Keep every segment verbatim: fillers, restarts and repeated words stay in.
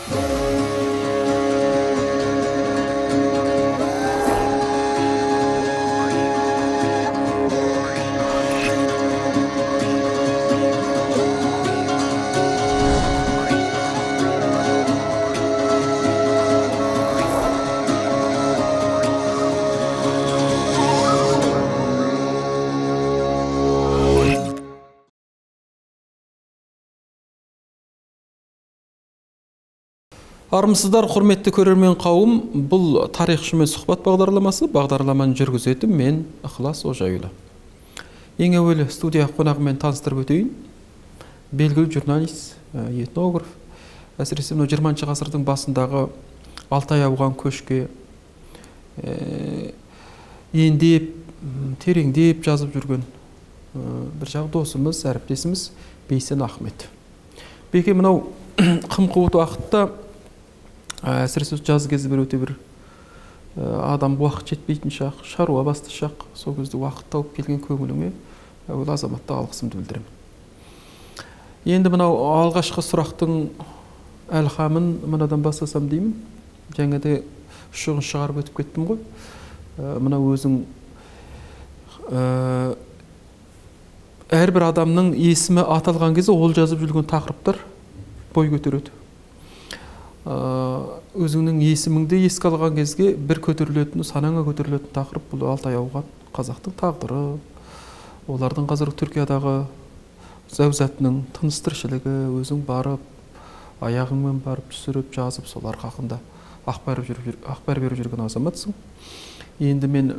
Армысыздар, құрметті көрермен қауым, бұл тарихшымен сұхбат бағдарламасы, бағдарламаны жүргізетін мен Ықылас Ожайұлы. Ең әуелі студия қонағымен таныстырып өтейін. Белгілі журналист, этнограф, әсіресе жиырманыншы ғасырдың басындағы Алтай ауған көшке ендеп, тереңдеп жазып жүрген бір жағы досымыз, әріптесіміз Бейсен Ахмет. Беке, мынау қым-қуыт уақытта әсіресе жаз кезі бір өте бір адам уақыт жетпейтін шақ, шаруа басты шақ, сол кезде уақыт тауып келген көңіліңе әуелі азаматта алғысымды білдіремін. Енді мынау алғашқы сұрақтың әлхамын мынадан бастасам деймін. Жаңа да шұғын шығарып өтіп кеттім ғой. Мынау өзің әрбір адамның есімі аталған кезде ол жазып жүрген тақырыптар бой көтереді. Өзіңнің есіміңді еске алған кезге бір көтерілетін, санаңа көтерілетін тақырып бұл Алтай ауған қазақтың тағдыры, олардың қазір Түркиядағы зәузатының тыныс тіршілігі, өзің барып, аяғыңмен барып түсіріп, жазып, солар хақында ақпар беріп жүрген азаматсың. Енді мен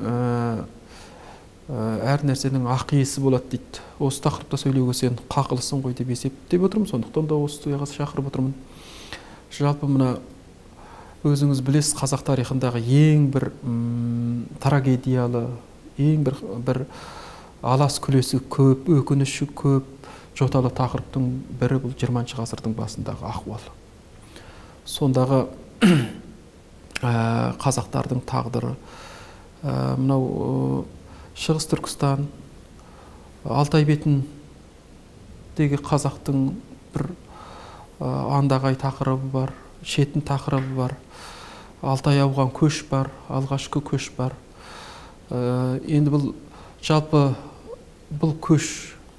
әр нәрсенің ақ иесі болады дейді. Осы тақырыпта сөйлеуге сен қақылысың ғой деп есептеп отырмын, сондықтан да осы студияға шақырып отырмын. Жалпы мына өзіңіз білесіз, қазақ тарихындағы ең бір трагедиялы, ең бір, бір алас күлесі көп, өкініші көп, жоталы тақырыптың бірі бұл жиырманыншы ғасырдың басындағы ахуал. Сондағы қазақтардың тағдыры, мынау Шығыс Түркістан, Алтай бетіндегі қазақтың бір андағай тақырыбы бар, шетін тақырыбы бар, Алтай ауған көш бар, алғашқы көш бар. Енді бұл жалпы бұл көш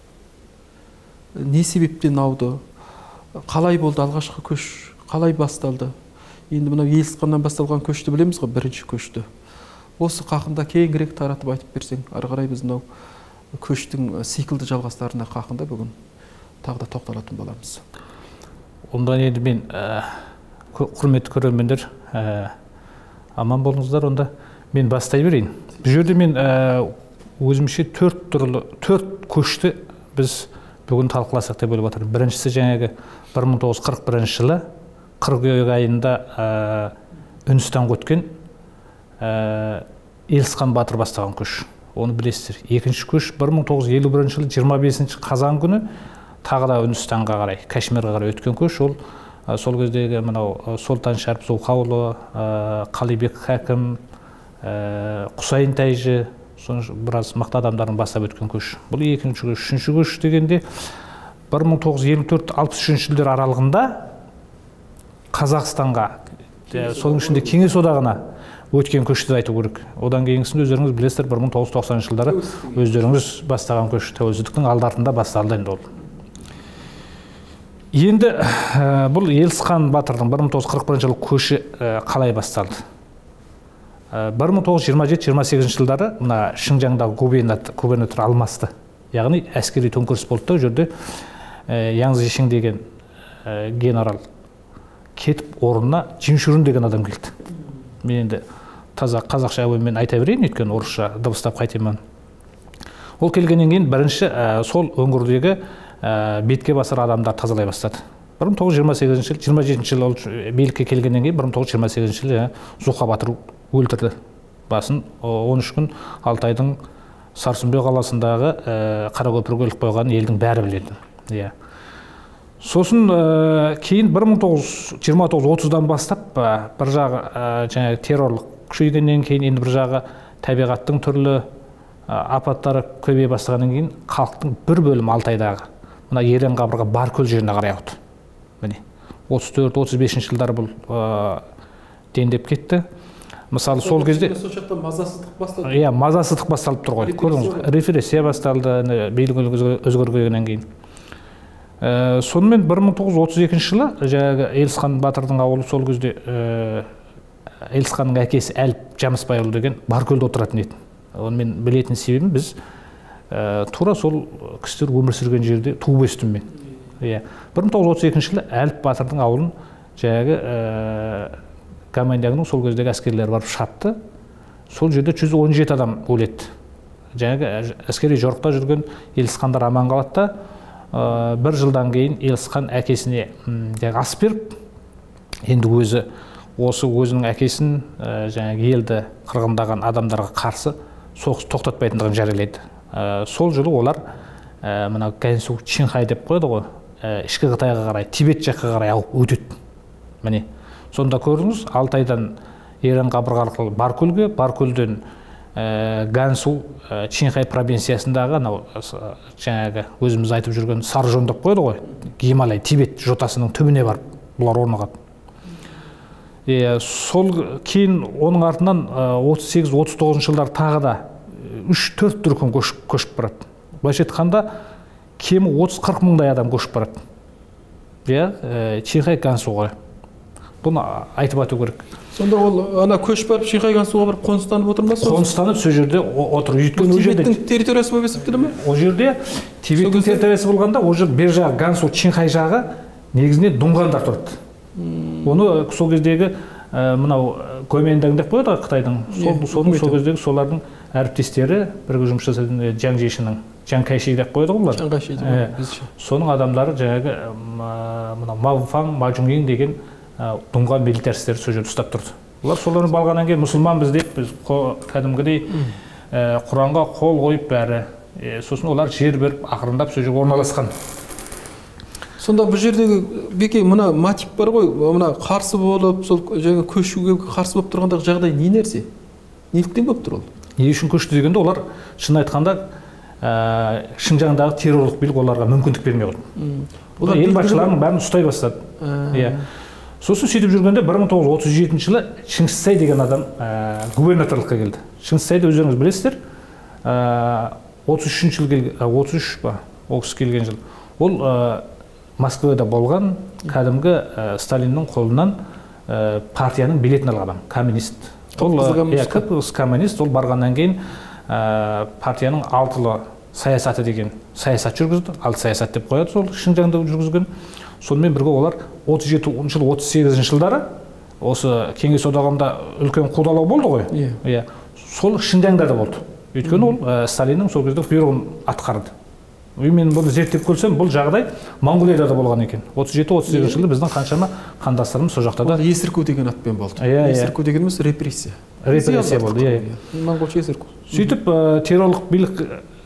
не себептен ауды, қалай болды алғашқы көш, қалай басталды? Енді мынау Елсқаннан басталған көшті білеміз ғой, бірінші көшті. Осы қақында кеңірек таратып айтып берсең, ары қарай біз мынау көштің сиклді жалғастарына қақында бүгін тағы да тоқталатын боламыз. Онда енді мен құрметті көрермендер аман болыңыздар, онда мен бастай берейін. Бұл жерде мен өзімше төрт түрлі, төрт көшті біз бүгін талқыласақ деп ойлап отырмын. Біріншісі жаңағы бір мың тоғыз жүз қырық бірінші жылы қыркүйек айында Үндістанға өткен Елсқан батыр бастаған көш. Оны білесіздер. Екінші көш бір мың тоғыз жүз елу бірінші жылы жиырма бесінші қазан күні тағы да Үндістанға қарай, Кашмирға қарай өткен көш. Ол сол кездегі мынау Солтан Шәріп Зұлқаұлы, Қалибек Хәкім, Құсайын Тайжы, біраз мықты адамдардың бастап өткен көш. Бұл екінші көш. Үшінші көш дегенде бір мың тоғыз жүз елу төрт алпыс үшінші жылдар аралығында Қазақстанға, соның ішінде Кеңес одағына өткен көшті айту керек. Одан кейінгісін өздеріңіз білесіздер, бір мың тоғыз жүз тоқсаныншы жылдары өздеріңіз бастаған көш, тәуелсіздіктің алды-артында басталды енді ол. Енді бұл Елсқан батырдың бір мың тоғыз жүз қырық бірінші жылы көші қалай басталды? бір мың тоғыз жүз жиырма жеті жиырма сегізінші жылдары мына Шинжаңдағы губернатор алмасты. Яғни әскери төңкеріс болды. Ол жерде Яң Зишин деген генерал кетіп, орнына Жиншурун деген адам келді. Мен енді таза қазақша әуенмен айта берейін, өйткені орысша дыбыстап қайтемін. Ол келгеннен кейін бірінші сол өңірдегі бетке басар адамдар тазалай бастады. бір мың тоғыз жүз жиырма сегізінші жыл, жиырма жетінші жылы ол билікке келгеннен кейін бір мың тоғыз жүз жиырма сегізінші жылы Зұлқа батыр өлтірді. Басын он үш күн Алтайдың Сарсүмбе қаласындағы Қаракөпірге іліп қойған елдің бәрі біледі. Иә. Сосын кейін бір мың тоғыз жүз жиырма тоғыз отыздан бастап бір жағы жаңағы террорлық күшейгеннен кейін енді бір жағы табиғаттың түрлі апаттары көбейе бастағаннан кейін халықтың бір бөлімі Алтайдағы мына Ерен Қабырға Баркөл жеріне қарай ауды. Міне. отыз төрт отыз бесінші жылдары бұл дендеп кетті. Мысалы сол кезде мазасыздық басталды. Иә, мазасыздық басталып тұр ғой. Көрдіңіз, репрессия басталды, билік өзгергеннен кейін. Сонымен бір мың тоғыз жүз отыз екінші жылы жаңағы Елісхан батырдың ауылы сол кезде Елісханның әкесі Әліп Жамысбайұлы деген Баркөлде отыратын еді. Оны мен білетін себебім, біз тура сол кісілер өмір сүрген жерде туып өстім мен. Иә, бір мың тоғыз жүз отыз екінші жылы Әліп батырдың ауылын жаңағы Гамандияның сол кездегі әскерлері барып шапты. Сол жерде жүз он жеті адам өледі. Жаңағы әскери жорықта жүрген Елісхандар аман қалады да, бір жылдан кейін Елісхан әкесіне ас беріп, енді өзі осы өзінің әкесін жаңағы елді қырғындаған адамдарға қарсы соғыс тоқтатпайтындығын жариялайды. Сол жылы олар мына Гансу Чинхай деп қойды ғой, ішкі Қытайға қарай, Тибет жаққа қарай ауып өтеді. Міне, сонда көрдіңіз, Алтайдан Ерен қабырға арқылы Баркөлге, Баркөлден Гансу Чинхай провинциясындағы жаңағы өзіміз айтып жүрген Саржон деп қойды ғой, Гималай, Тибет жотасының түбіне барып бұлар орнығады. Сол кейін оның артынан отыз сегіз отыз тоғызыншы жылдар тағы да үш төрт дүркін көшіп барады. Былайша айтқанда кемі отыз қырық мыңдай адам көшіп барады. Чинхай Гансуға. Бұны айтып ату керек. Сонда ол ана көшіп барып Чинхай Гансуға барып қоныстанып отыр ма? Қоныстанып сол жерде отыр. Тибеттің территориясы болып есептеле ме? Ол жерде Тибеттің территориясы болғанда, ол жер бер жағы Гансу Чинхай жағы негізінде Дұңғандар тұрды. Оны сол кездегі мынау Гоминдан деп қойды Қытайдың. Сол кездегі солардың әріптестері бірге жұмыс жасайтын Жаң Жешінің, Жаң Кайши деп қойды ғой бұлар. Соның адамдары жаңағы мынау Мауфаң, Мажуңин деген Дұңған милитаристері сол жерде ұстап тұрды. Олар соларын балғаннан кейін мұсылманбыз деп біз кәдімгідей Құранға қол қойып бәрі. Сосын олар жер беріп ақырындап сол жерге орналасқан. Сонда бұл жердегі беке мына мотив бар ғой, мына қарсы болып, сол жаңа көшуге қарсы болып тұрғандағы жағдай не нәрсе? Неліктен болып тұр ол? Не үшін көшті дегенде олар шын айтқанда Шинжаңдағы террорлық билік оларға мүмкіндік бермей қойды. Олар ел басшыларының бәрін ұстай бастады. Иә. Сосын сөйтіп жүргенде бір мың тоғыз жүз отыз жетінші жылы Шыңғыстай деген адам губернаторлыққа келді. Шыңғыстайды өздеріңіз білесіздер. отыз үшінші жыл келген, отыз үш па, ол кісі келген жыл. Ол Москвада болған кәдімгі Сталиннің қолынан партияның билетін алған коммунист. Ол коммунист, ол барғаннан кейін партияның алтылы саясаты деген саясат жүргізді. Алты саясат деп қояды сол Шинжаңда жүргізген. Сонымен бірге олар отыз жетінші жыл отыз сегізінші жылдары осы Кеңес одағында үлкен қудалау болды ғой. Иә. Сол Шинжаңда да болды. Өйткені ол Сталиннің сол кезде бұйрығын атқарды. Мен бұны зерттеп көрсем, бұл жағдай Монғолияда да болған екен. отыз жеті отыз сегізінші жылы біздің қаншама қандастарымыз сол жақта да. Есірку деген атпен болды. Есірку дегеніміз репрессия. Репрессия болды, иә. Монғолша есірку. Сөйтіп террорлық билік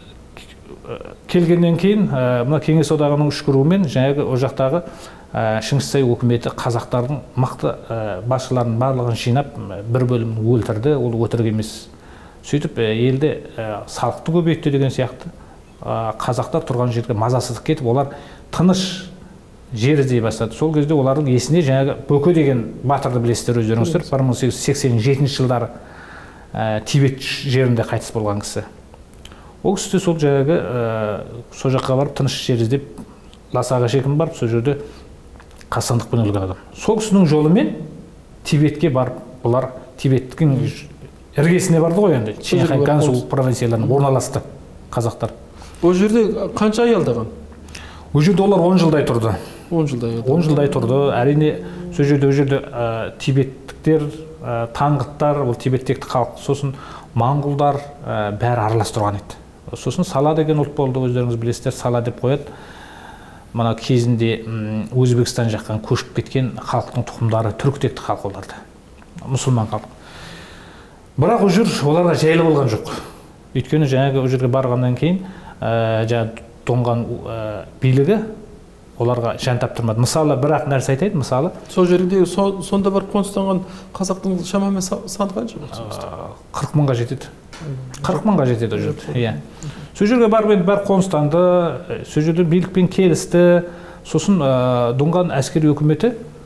келгеннен кейін мына Кеңес одағының үшкіруімен жаңағы ол жақтағы Шыңғыстай өкіметі қазақтардың мықты басшыларының барлығын жинап бір бөлімін өлтірді, ол өтірік емес. Сөйтіп елде салықты көбейтті деген сияқты қазақтар тұрған жерге мазасыздық кетіп, олар тыныш жер іздей бастады. Сол кезде олардың есіне жаңағы Бөке деген батырды білесіздер өздеріңіздер, бір мың сегіз жүз сексен жетінші жылдары Тибет жерінде қайтыс болған кісі. Ол кісі сол жаңағы сол жаққа барып тыныш жер іздеп Ласаға шекін барып сол жерде қастандықпен өлген адам. Сол кісінің жолымен Тибетке барып, бұлар Тибеттің іргесіне барды ғой енді. Чинхай Гансу провинцияларына орналасты қазақтар. Ол жерде қанша ай алдаған? Ол жерде олар он жылдай тұрды. он жылдай. он жылдай тұрды. Әрине сол жерде ол жерде тибеттіктер, таңғыттар, ол тибеттік халық, сосын моңғолдар бәрі аралас тұрған еді. Сосын Сала деген ұлт болды, өздеріңіз білесіздер, Сала деп қояды. Мына кезінде Өзбекстан жақтан көшіп кеткен халықтың тұқымдары түркітекті халық оларды. Мұсылман халық. Бірақ ол жер оларға жайлы болған жоқ. Өйткені жаңағы ол жерге барғаннан кейін жаңағы тоңған билігі оларға жан таптырмады. Мысалы, бір-ақ нәрсе айтайын, мысалы. Сол жерде сонда барып қоныстанған қазақтың шамамен саны қанша? қырық мыңға жетеді. қырық мыңға жетеді ол жерде. Иә. Сол жерге барып енді бәрі қоныстанды, сол жерде билікпен келісті. Сосын Дұңған әскери өкіметі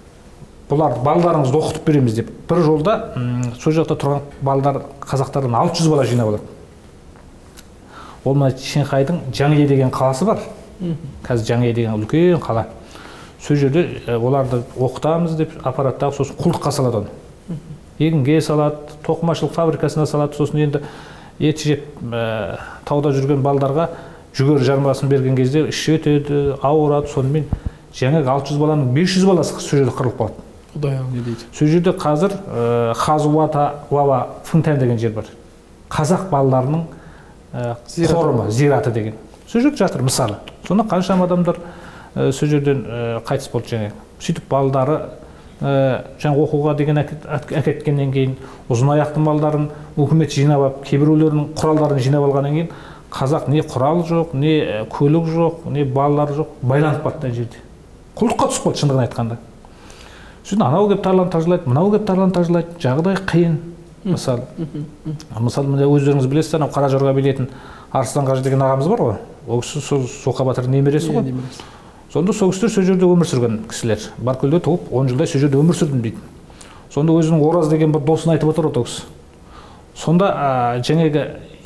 бұлар балдарыңызды оқытып береміз деп бір жолда сол жақта тұрған балдар қазақтардан алты жүз бала жинап алады. Ол мына Шанхайдың Жаңе деген қаласы бар. Қазір Жаңе деген үлкен қала. Сол жерде оларды оқытамыз деп аппараттағы сосын құлдыққа салады оны. Егінге салады, тоқымашылық фабрикасына салады, сосын енді ет жеп тауда жүрген балдарға жүгері жармасын берген кезде іші өтеді, ауырады. Сонымен жаңағы алты жүз баланың бес жүз баласы сол жерде қырылып қалады. Құдай не дейді. Сол жерде қазір Хазуата Вава Фунтан деген жер бар. Қазақ балаларының қорымы, зираты деген. Сол жерде жатыр мысалы. Сонда қаншама адамдар сол жерден қайтыс болды жаңағы. Сөйтіп балдары жаңа оқуға деген әкеткеннен кейін ұзын аяқты балдарын үкімет жинап алып, кейбіреулерінің құралдарын жинап алғаннан кейін қазақ не құрал жоқ, не көлік жоқ, не балалар жоқ, байланып қалды жерде. Құлдыққа түсіп қалды шындығын айтқанда. Сөйтіп анау келіп тарлан тажылайды, мынау келіп тарлан тажылайды, жағдай қиын. Мысалы, мысалы өздеріңіз білесіз, анау Қаражорға билетін Арыстан Қажы деген ағамыз бар ғой. Ол кісі сол Соқа батырдың немересі ғой. Сонда сол кісілер сол жерде өмір сүрген кісілер. Баркөлде туып, он жылдай сол жерде өмір сүрдім дейді. Сонда өзінің Ораз деген бір досын айтып отыр ол кісі. Сонда жаңағы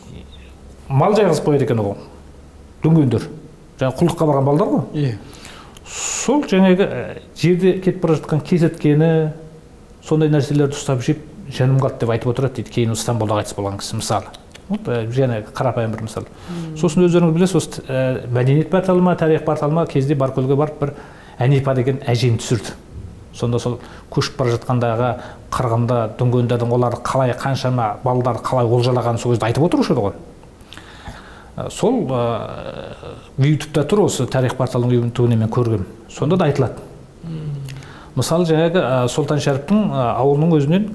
мал жайғызып қояды екен ол. Дүнгендер. Жаңағы құлдыққа барған балдар ғой. Иә. Сол жаңағы жерде кетіп бара жатқан кесірткені, сондай нәрселерді ұстап жеп жаным қалды деп айтып отырады дейді. Кейін Стамбулда қайтыс болған кісі мысалы. Жаңағы қарапайым бір мысал. Сосын өздеріңіз білесіз, мәдениет порталыма, тарих порталыма кезде Баркөлге барып бір Әнипа деген әжені түсірді. Сонда сол көшіп бара жатқандағы қырғында дүнгендердің олар қалай қаншама балдар қалай олжалағанын сол кезде айтып отырушы еді ғой. Сол ютубта тұр, осы тарих порталының ютубын мен көргем. Сонда да айтылады. Мысалы жаңағы Солтан Шәріптің ауылының өзінен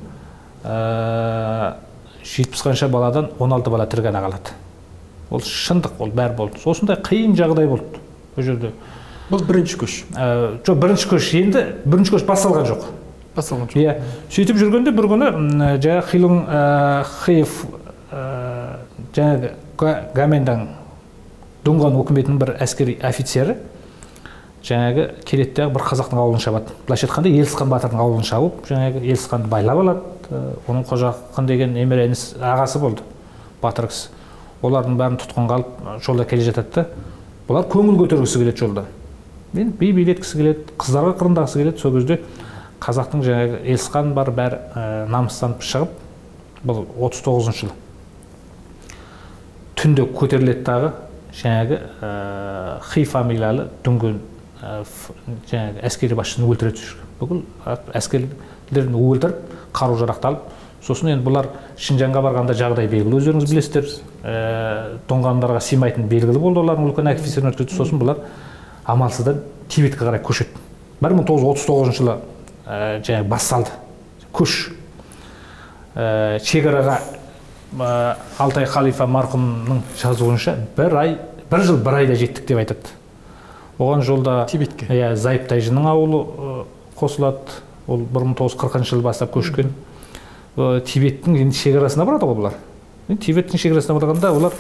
жетпіс қанша баладан он алты бала тірі ғана қалады. Ол шындық, ол бәрі болды. Осындай қиын жағдай болды бұл жерде. Бұл бірінші көш. Жоқ, бірінші көш. Енді бірінші көш басталған жоқ. Басталған жоқ. Иә. Сөйтіп жүргенде бір күні жаңағы Хилун Хиев жаңағы Гамендан Дүнған өкіметінің бір әскери офицері жаңағы келеттегі бір қазақтың ауылын шабады. Былайша айтқанда Елісқан батырдың ауылын шабып, жаңағы Елісқанды байлап алады. Оның Қожа Ақын деген немере ағасы болды, батыр кісі. Олардың бәрін тұтқынға алып жолда келе жатады. Бұлар көңіл көтергісі келеді жолда. Мен би билеткісі келеді, қыздарға қырындағысы келеді. Сол кезде қазақтың жаңағы Елісқан бар, бәрі намыстанып шығып, бұл отыз тоғызыншы жыл. Түнде көтеріледі дағы жаңағы Хи фамилиялы Дүнген жаңағы әскери басшыны өлтіреді жүрген. Бүкіл әскерлерін өлтіріп, қару-жарақты алып, сосын енді бұлар Шинжанға барғанда жағдай белгілі. Өздеріңіз білесіздер, тоңғандарға сыймайтын белгілі болды, олардың үлкен офицерін өткізді. Сосын бұлар амалсыздан Тибетке қарай көшеді. бір мың тоғыз жүз отыз тоғызыншы жылы жаңағы басталды көш. Шекараға Алтай халифа марқұмның жазуынша бір ай, бір жыл бір айда жеттік деп айтады. Оған жолда Тибетке. Иә, Зайып Тайжының ауылы қосылады. Ол бір мың тоғыз жүз қырықыншы жылы бастап көшкен. Тибеттің енді шекарасына барады ғой бұлар. Тибеттің шекарасына барғанда олар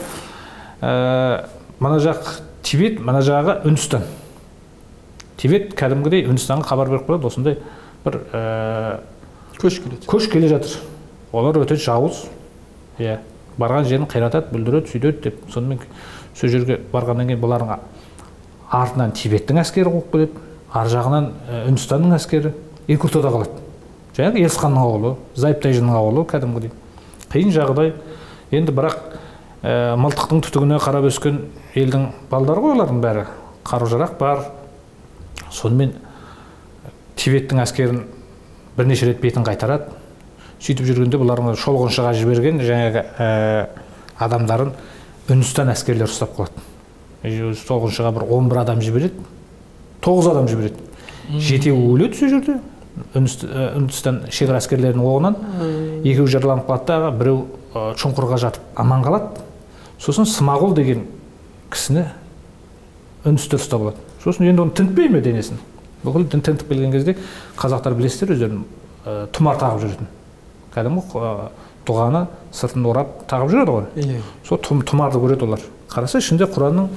мына жақ Тибет, мына жағы Үндістан. Тибет кәдімгідей Үндістанға хабар беріп қояды, осындай бір көш келеді. Көш келе жатыр. Олар өте жауыз. Иә, барған жерін қиратады, бүлдіреді, сөйдеді деп. Сонымен сол жерге барғаннан кейін бұлардың артынан Тибеттің әскері қуып келеді, ар жағынан Үндістанның әскері екі ортада қалады. Жаңағы Елісқанның ауылы, Зайып Тайжының ауылы кәдімгідей. Қиын жағдай. Енді бірақ мылтықтың түтігіне қарап өскен елдің балдары ғой олардың бәрі. Қару-жарақ бар. Сонымен Тибеттің әскерін бірнеше рет бетін қайтарады. Сөйтіп жүргенде бұлардың шолғыншыға жіберген жаңағы адамдарын Үндістан әскерлері ұстап қалады. Шолғыншыға бір он бір адам жібереді, тоғыз адам жібереді. Жетеуі өледі сол жерде. Үндістан шекара әскерлерінің оғынан екеуі жараланып қалады да, біреу шұңқырға жатып аман қалады. Сосын Смағұл деген кісіні үндістер ұстап алады. Сосын енді оны тінтпей ме денесін? Бүкіл тінтіп келген кезде қазақтар білесіздер өздерін тұмар тағып жүретін. Кәдімгі дұғаны сыртын орап тағып жүреді ғой. Сол тұмарды көреді олар. Қараса ішінде Құранның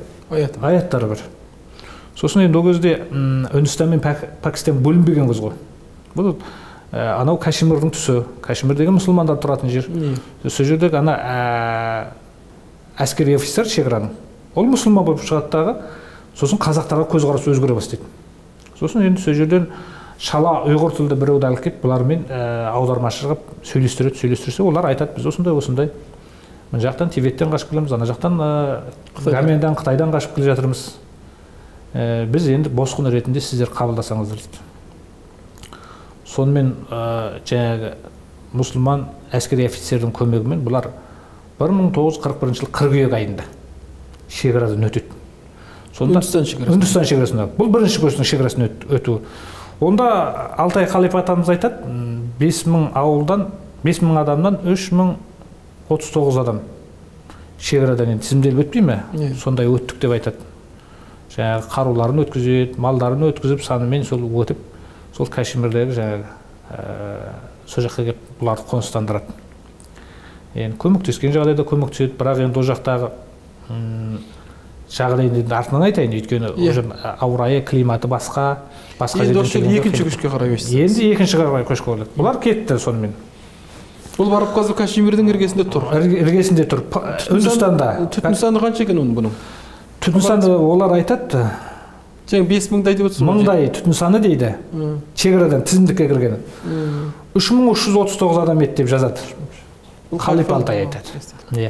аяттары бар. Сосын енді ол кезде Үндістан мен Пәкістан бөлінбеген қыз ғой. бұл анау Кашмирдің тұсы, Кашмир деген мұсылмандар тұратын жер. Сол жердегі ана әскери офицер шекараның, ол мұсылман болып шығады дағы, сосын қазақтарға көзқарасы өзгере бастайды. Сосын енді сол жерден шала ұйғыр тілді біреуді алып келіп, бұлармен аудармашы қылып сөйлестіреді, сөйлестірсе, олар айтады, біз осындай осындай. Мына жақтан Тибеттен қашып келеміз, ана жақтан Гамендан, Қытайдан қашып келе жатырмыз. Біз енді босқын ретінде сіздер қабылдасаңыздар дейді. Сонымен жаңағы мұсылман әскери офицердің көмегімен бұлар бір мың тоғыз жүз қырық бірінші жылы қыркүйек айында шекарадан өтеді. Үндістан шекарасында. Үндістан шекарасында. Бұл бірінші көшінің шекарасын өтуі. Онда Алтай халифатымыз айтады, бес мың ауылдан, бес мың адамнан үш мың отыз тоғыз адам шекарадан енді тізімделіп өтпей ме? Сондай өттік деп айтады. Жаңағы қаруларын өткізеді, малдарын өткізіп, санымен сол өтіп, сол Кашмирдегі жаңағы сол жаққа келіп бұларды қоныстандырады. Енді көмектескен жағдайда көмектеседі, бірақ енді ол жақтағы жағдайын артынан айтайын, өйткені ауа райы, климаты басқа, басқа жерден. Енді екінші көшке қарай өсті. Енді екінші қарай көшке болады. Бұлар кетті сонымен. Бұл барып қазір Кашмирдің іргесінде тұр. Іргесінде тұр. Үндістанда. Түтін саны қанша екен оның бұның? Түтін саны олар айтады. Жаңа бес мыңдай деп отырсыз. Мыңдай түтін саны дейді. Шекарадан тізімдікке кіргені. үш мың үш жүз отыз тоғыз адам еді деп жазады. Халифа Алтай айтады.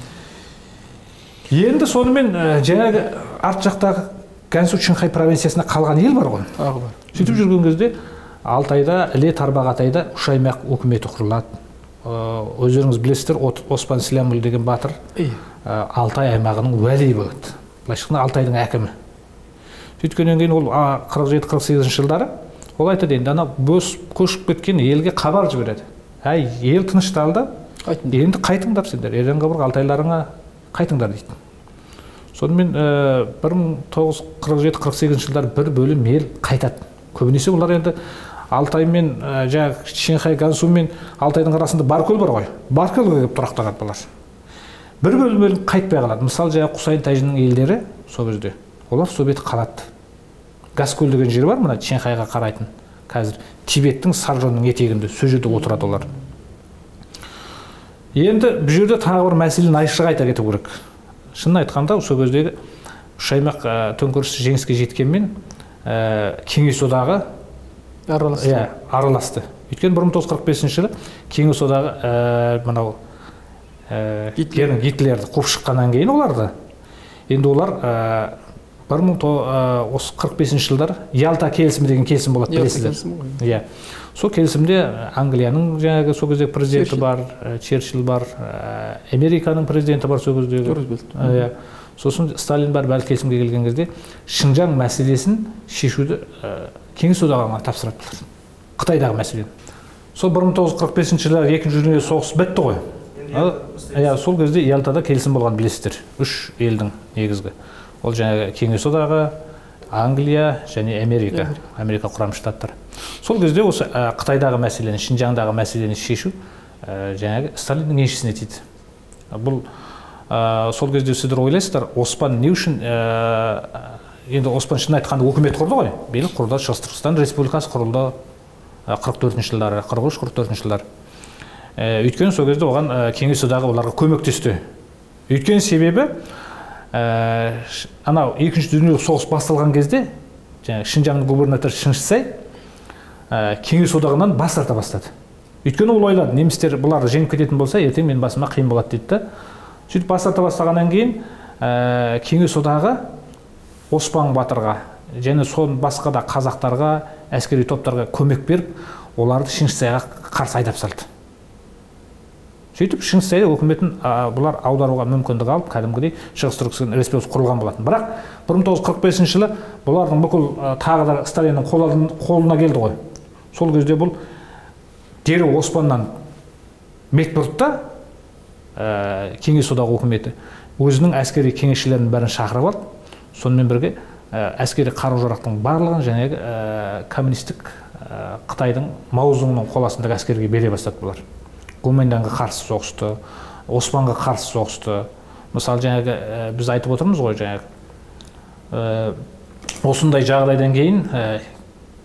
Енді сонымен жаңағы арт жақтағы Гансу Чинхай провинциясында қалған ел бар ғой. Тағы бар. Сөйтіп жүрген кезде Алтайда, Іле Тарбағатайда үш аймақ өкіметі құрылады. Өздеріңіз білесіздер, Оспан Сләмұлы деген батыр Алтай аймағының уәли болады. Былайша айтқанда Алтайдың әкімі. Сөйткеннен кейін ол қырық жеті қырық сегізінші жылдары ол айтады, енді ана бос көшіп кеткен елге хабар жібереді. Әй, ел тынышталды, енді қайтыңдар сендер, ертеңгі бір алтайларыңа қайтыңдар дейді. Сонымен бір мың тоғыз жүз қырық жеті қырық сегізінші жылдары бір бөлім ел қайтады. Көбінесе олар енді Алтай мен жаңағы Чинхай, Гансу мен Алтайдың арасында Баркөл бар ғой. Баркөлге келіп тұрақтаған бұлар. Бір бөлім қайтпай қалады. Мысалы, жаңағы Құсайын Тәжінің елдері сол кезде олар сол беті қалады. Гаскөл деген жер бар, мына Чинхайға қарайтын. Қазір Тибеттің Саржонның етегінде сол жерде отырады олар. Енді бұл жерде тағы бір мәселені айшық айта кету керек. Шынын айтқанда, сол кездегі үш аймақ төңкеріс жеңіске жеткенмен Кеңес одағы араласты. Өйткені бір мың тоғыз жүз қырық бесінші жылы Кеңес одағы мынау Гитлерді қуып шыққаннан кейін оларды. Енді олар бір мың тоғыз жүз қырық бесінші жылдар Ялта келісімі деген келісім болады, білесіздер. Сол келісімде Англияның жаңағы сол кездегі президенті бар, Черчилль бар, Американың президенті бар сол кездегі. Сосын Сталин бар, бәрі келісімге келген кезде Шинжаң мәселесін шешуді Кеңес одағына тапсырады. Қытайдағы мәселені. Сол бір мың тоғыз жүз қырық бесінші жылы екінші дүниежүзілік соғыс бітті ғой. Сол кезде Ялтада келісім болған, білесіздер. Үш елдің негізгі. Ол жаңағы Кеңес одағы, Англия және Америка, Америка құрама штаттар. Сол кезде осы Қытайдағы мәселені, Шинжаңдағы мәселені шешу жаңағы Сталиннің еншісіне тиді. Бұл сол кезде сіздер ойлайсыздар, Оспан не үшін, енді Оспан шын айтқанда өкімет құрды ғой, билік құрды, Шығыс Түркістан Республикасы құрылды қырық төртінші жылдары, қырық үш қырық төртінші жылдары. Өйткені сол кезде оған Кеңес одағы оларға көмектесті. Өйткені себебі анау екінші дүниежүзілік соғыс басталған кезде Шинжаңның губернаторы Шыңшысай Кеңес одағынан бас тарта бастады. Өйткені ол ойлады, немістер бұларды жеңіп кететін болса, ертең менің басыма қиын болады дейді. Сөйтіп бас тарта бастағаннан кейін Кеңес одағы Оспан батырға және сон басқа да қазақтарға, әскери топтарға көмек беріп, оларды Шыңшысайға қарсы айдап салды. Сөйтіп Шыңшысай өкіметін бұлар аударуға мүмкіндік алып, кәдімгідей Шығыс Түркістан Республикасы құрылған болатын. Бірақ бір мың тоғыз жүз қырық бесінші жылы бұлардың бүкіл тағы да Сталиннің қолына келді ғой. Сол кезде бұл дереу Оспаннан бет бұрды да Кеңес одағы өкіметі өзінің әскери кеңесшілерінің бәрін шақырып алды. Сонымен бірге әскери қару-жарақтың барлығын және коммунистік Қытайдың Маозыңның қол астындағы әскерге бере бастады бұлар. Гоминданға қарсы соғысты, Оспанға қарсы соғысты. Мысалы, жаңағы біз айтып отырмыз ғой, жаңағы осындай жағдайдан кейін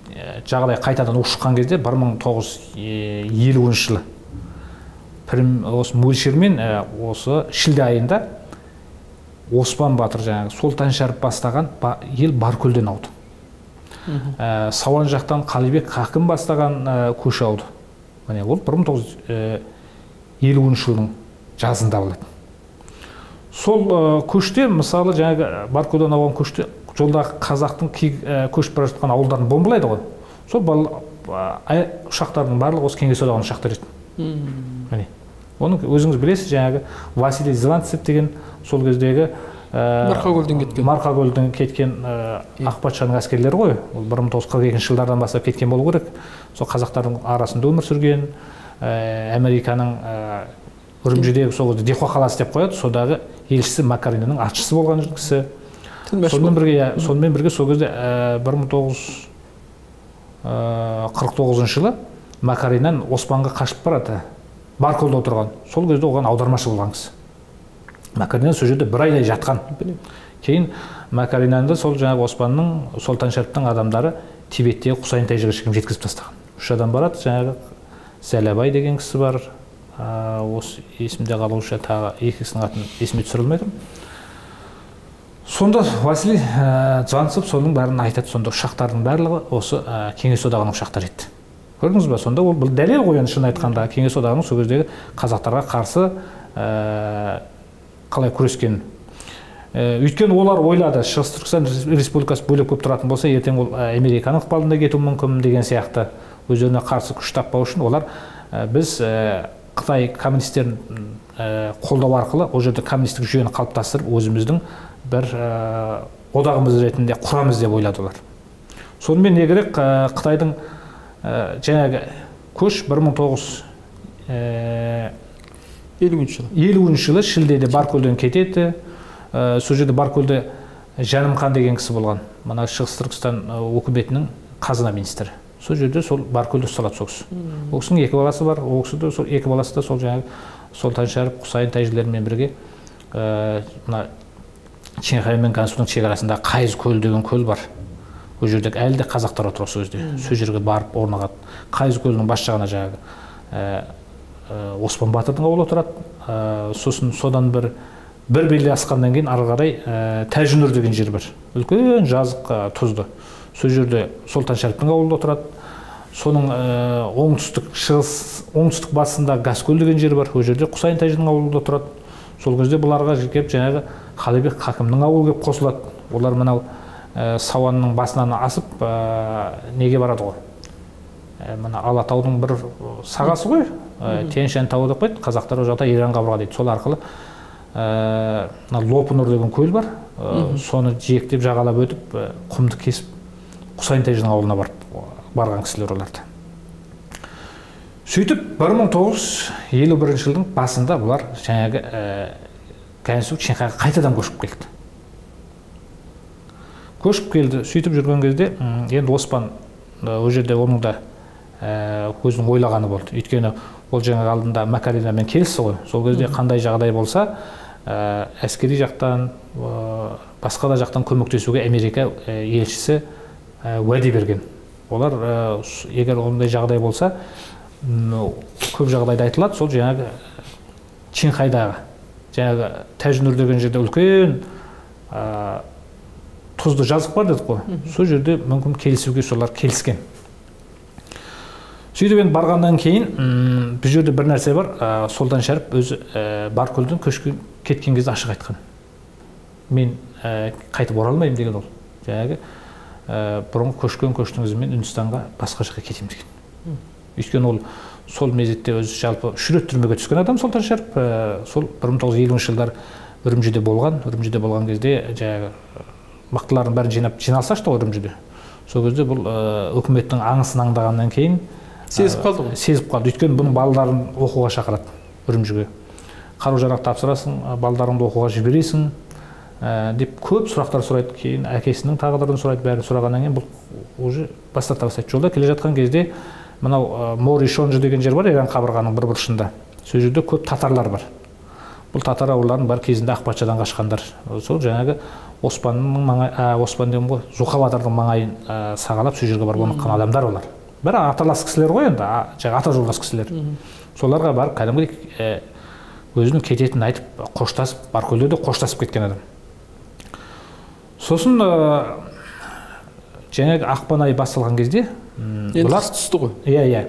жағдай қайтадан ушыққан кезде бір мың тоғыз жүз елуінші жылы осы мөлшермен осы шілде айында Оспан Батыр жаңағы Солтан Шәріп бастаған ел Баркөлден ауды. Сауан жақтан Қалибек Хакім бастаған көші ауды. Міне ол бір мың тоғыз жүз елуінші жылдың жазында болады. Сол көште мысалы жаңағы Баркөлден ауған көште жолдағы қазақтың көшіп бара жатқан ауылдарын бомбылайды ғой. Сол ұшақтардың барлығы осы Кеңес одағының ұшақтары еді. Міне оны өзіңіз білесіз, жаңағы Василий Зеландцев деген сол кездегі Марқакөлден кеткен Марқакөлден кеткен ақ патшаның әскерлері ғой. Ол бір мың тоғыз жүз қырық екінші жылдардан бастап кеткен болу керек. Сол қазақтардың арасында өмір сүрген, Американың Үрімжідегі сол кезде Дихуа қаласы деп қояды, содағы елшісі Макаринның атшысы болған кісі. Сонымен бірге, сонымен бірге сол кезде бір мың тоғыз жүз қырық тоғызыншы жылы Макариннан Оспанға қашып барады. Баркөлде отырған. Сол кезде оған аудармашы болған кісі. Макариннан сол жерде бір айдай жатқан. Кейін Макариннанды сол жаңағы Оспанның, Солтан Шәріптің адамдары Тибеттегі Құсайын-Тайжыға шейін жеткізіп тастаған. Үш адам барады, жаңағы Зәләбай деген кісі бар. Осы есімде қалушы тағы екі кісінің атын есіме түсірілмеді. Сонда Василий Зеландцев соның бәрін айтады. Сонда ұшақтардың барлығы осы Кеңес одағының ұшақтары еді. Көрдіңіз ба? Сонда ол дәлел ғой, шын айтқанда Кеңес одағының сол кездегі қазақтарға қарсы қалай күрескен. Өйткені олар ойлады, Шығыс Түркістан Республикасы бөлек көп тұратын болса, ертең ол Американың ықпалында кетуі мүмкін деген сияқты өздеріне қарсы күш таппау үшін олар біз Қытай коммунистерін қолдау арқылы ол жерде коммунистік жүйені қалыптастырып, өзіміздің бір одағымыз ретінде құрамыз деп ойлады олар. Сонымен не керек, Қытайдың жаңағы көш бір мың тоғыз жүз елуінші жылы шілдеде Баркөлден кетеді. Сол жерде Баркөлде Жанымхан деген кісі болған. Мына Шығыс Түркістан өкіметінің қазына министрі. Сол жерде сол Баркөлде ұсталады сол кісі. Ол кісінің екі баласы бар. Ол кісі де сол екі баласы да сол жаңағы Солтан Шәріп, Құсайын-Тайжылармен бірге мына Шенхай мен Гансудың шекарасында Қайыз көл деген көл бар. Ол жерде әлі де қазақтар отыр осы кезде. Сол жерге барып орнығады. Қайыз көлінің бас жағына жаңағы Оспан Батырдың ауылы отырады. Сосын содан бір бір белі асқаннан кейін ары қарай Тәжінүр деген жер бар. Үлкен жазық тұзды. Сол жерде Солтан Шәріптің ауылы отырады. Соның оңтүстік шығыс, оңтүстік батысында Газкөл деген жер бар. Ол жерде Құсайын-Тайжының ауылы отырады. Сол кезде бұларға келіп жаңағы Қалибек Хакімнің ауылы келіп қосылады. Олар мынау Сауанның басынан асып неге барады ғой? Мына Алатаудың бір сағасы ғой, Тянь-Шань тауы деп қойды, қазақтар о жақта Иран қабырға дейді. Сол арқылы Лопынұр деген көл бар, соны жиектеп жағалап өтіп, құмды кесіп, Құсайын-Тайжының ауылына барған кісілер оларды. Сөйтіп, бір мың тоғыз жүз елу бірінші жылдың басында бұлар жаңағы Гансу Шенхайға қайтадан көшіп келді. Көшіп келді, сөйтіп жүрген кезде, енді Оспан ол жерде оның да өзінің ойлағаны болды. Өйткені ол жаңағы алдында Макаринамен келісті ғой. Сол кезде қандай жағдай болса, әскери жақтан, басқа да жақтан көмектесуге Америка елшісі уәде берген. Олар егер ондай жағдай болса, көп жағдайда айтылады, сол жаңағы Шенхайдағы, жаңағы Тәжінүр деген жерде үлкен тұзды жазық бар дедік қой. Сол жерде мүмкін келісуге солар келіскен. Сөйтіп енді барғаннан кейін бұл жерде бір нәрсе бар. Солтан Шәріп өзі Баркөлден көшіп кеткен кезде ашық айтқан. Мен қайтып оралмаймын деген ол. Жаңағы бұрынғы көшкен көштің ізімен Үндістанға басқа жаққа кетемін деген. Өйткені ол сол мезетте өзі жалпы үш рет түрмеге түскен адам Солтан Шәріп. Сол бір мың тоғыз жүз елуінші жылдар Үрімжіде болған. Үрімжіде болған кезде жаңағы мықтылардың бәрін жинап жиналса ашты Үрімжіде. Сол кезде бұл үкіметтің аңысын аңдағаннан кейін сезіп қалды ғой. Сезіп қалды. Өйткені бұның балаларын оқуға шақырады Үрімжіге. Қару-жарақ тапсырасың, балаларыңды оқуға жібересің деп көп сұрақтар сұрайды. Кейін әкесінің тағдырын сұрайды, бәрін сұрағаннан кейін бұл уже бас тарта бастайды. Жолда келе жатқан кезде мынау Мори Шонжы деген жер бар, Иран қабырғаның бір бұрышында. Сол жерде көп татарлар бар. бұл татар ауларының бар кезінде Ақпатшадан қашқандар. Сол жаңағы Оспанның маңай, Оспан деймін ғой, Зұқа батырдың маңайын сағалап сол жерге барып орныққан адамдар олар. Бір аталас кісілер ғой енді, жаңағы ата жолдас кісілер. Соларға барып кәдімгідей өзінің кететінін айтып, қоштасып, Баркөлде қоштасып кеткен адам. Сосын жаңағы ақпан айы басталған кезде енді қыс түсті ғой. Иә, иә.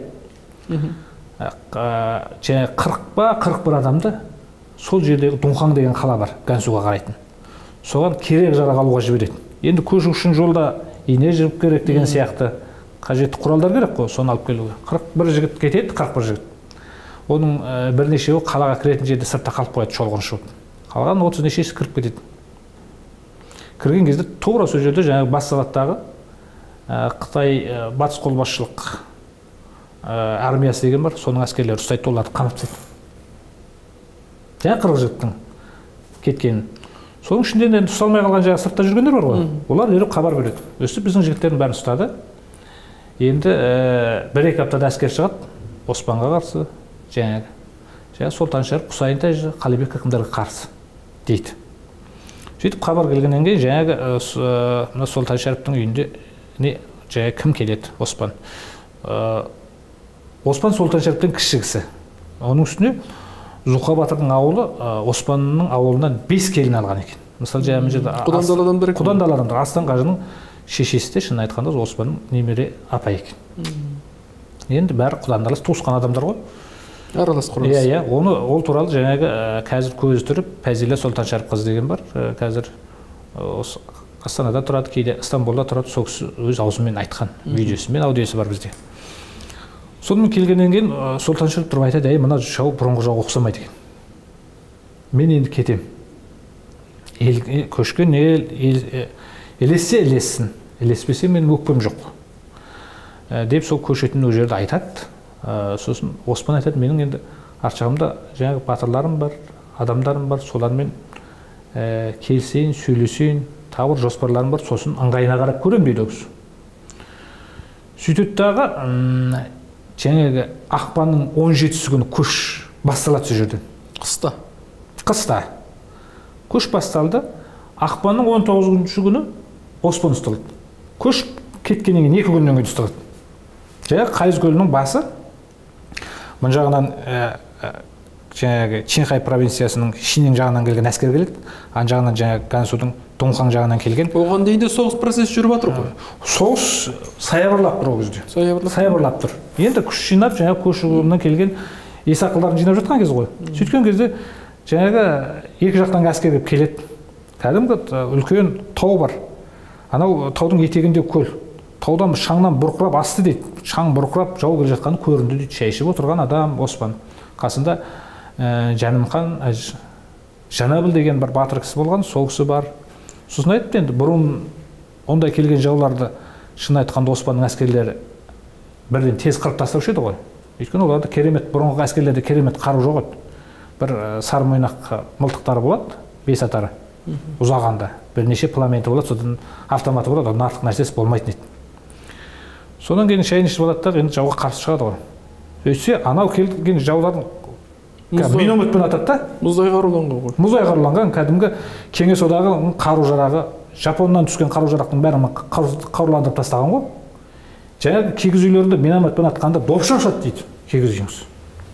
Жаңағы қырық па қырық бір адамды сол жердегі Дұңхан деген қала бар, Гансуға қарайтын. Соған керек жарақ алуға жібереді. Енді көшу үшін жолда ине жүріп керек деген сияқты қажетті құралдар керек қой, соны алып келуге. қырық бір жігіт кетеді, қырық бір жігіт. Оның бірнешеуі қалаға кіретін жерде сыртта қалып қояды, шолғыншы болып. Қалған отыз нешесі кіріп кетеді. Кірген кезде тура сол жерде жаңағы бас сағаттағы Қытай батыс қолбасшылық армиясы деген бар, соның әскерлері ұстайды, оларды қамап тастайды. Жаңа қырық жігіттің кеткенін. Соның ішінде енді ұсталмай қалған жаңағы сыртта жүргендер бар ғой. Олар дереу хабар береді. Өстіп біздің жігіттердің бәрін ұстады. Енді бір-екі аптада әскер шығады Оспанға қарсы, жаңағы. Жаңағы Сұлтаншәріп, Құсайын Тәжі, Қалибек хакімдерге қарсы дейді. Сөйтіп хабар келгеннен кейін жаңағы мына Сұлтаншәріптің үйінде не жаңағы кім келеді? Оспан. Оспан Сұлтаншәріптің кішісі. Оның үстіне Зұқа батырдың ауылы Оспанның ауылынан бес келін алған екен. Мысалы жаңағы жерде Құдандалы адамдар екен. Құдандалы адамдар. Астан қажының шешесі де шын айтқанда Оспанның немере апа екен. Енді бәрі құдандалас туысқан адамдар ғой. Аралас құралас. Иә, иә. Оны ол туралы жаңағы қазір көзі тұрып Пәзила Сұлтаншәріп қызы деген бар. Қазір Астанада тұрады, кейде Стамбулда тұрады. Сол кісі өз аузымен айтқан видеосы мен аудиосы бар бізде. Сонымен келгеннен кейін Сұлтаншәріп тұрып айтады, әй, мына жау бұрынғы жауға ұқсамайды екен. Мен енді кетем. Ел көшкен ел елессе елессін, елеспесе менің өкпем жоқ. Деп сол көшетін ол жерде айтады. Сосын Оспан айтады, менің енді арт жағымда жаңағы батырларым бар, адамдарым бар, солармен келсейін, сөйлесейін, тағы бір жоспарларым бар, сосын ыңғайына қарап көрем дейді ол кісі. Сөйтеді дағы жаңағы ақпанның он жетісі күні көш басталады сол жерден. Қыста. Қыста. Көш басталды. Ақпанның он тоғызыншы күні Оспан ұсталды. Көш кеткеннен кейін екі күннен кейін ұсталды. Жаңағы Қайыз көлінің басы мына жағынан жаңағы Чинхай провинциясының Шинен жағынан келген әскер келеді. Ан жағынан жаңағы Гансудың Дұңхан жағынан келген. Оған дейін де соғыс процесі жүріп жатыр ғой. Соғыс саябырлап тұр ол кезде. Саябырлап. Саябырлап тұр. Енді күш жинап, жаңағы көшуінен келген есақылдарын жинап жатқан кез ғой. Сөйткен кезде жаңағы екі жақтан әскер келеді. Кәдімгі үлкен тау бар. Анау таудың етегінде көл. Таудан шаңнан бұрқырап асты дейді. Шаң бұрқырап жау келе жатқаны көрінді дейді. Шай ішіп отырған адам Оспан. Қасында Жәнімхан Жанабіл деген бір батыр кісі болған, сол кісі бар. Сосын айтты, енді бұрын ондай келген жауларды шын айтқанда Оспанның әскерлері бірден тез қырып тастаушы еді ғой. Өйткені оларда керемет, бұрынғы әскерлерде керемет қару жоқ еді. Бір сары мойнақ мылтықтары болады, бес атары. Ұзағанда бірнеше пламенті болады, содан автоматы болады, оның артық нәрсесі болмайтын еді. Содан кейін шайын ішіп алады да, енді жауға қарсы шығады ғой. Өйтсе, анау келген жаулардың минометпен атады да. Мұздай қаруланған ғой. Мұздай қаруланған, кәдімгі Кеңес одағы қару жарағы, Жапоннан түскен қару жарақтың бәрін қаруландырып тастаған ғой. Жаңағы кигіз үйлерінде минометпен атқанда допша ұшады дейді кигіз үйіңіз.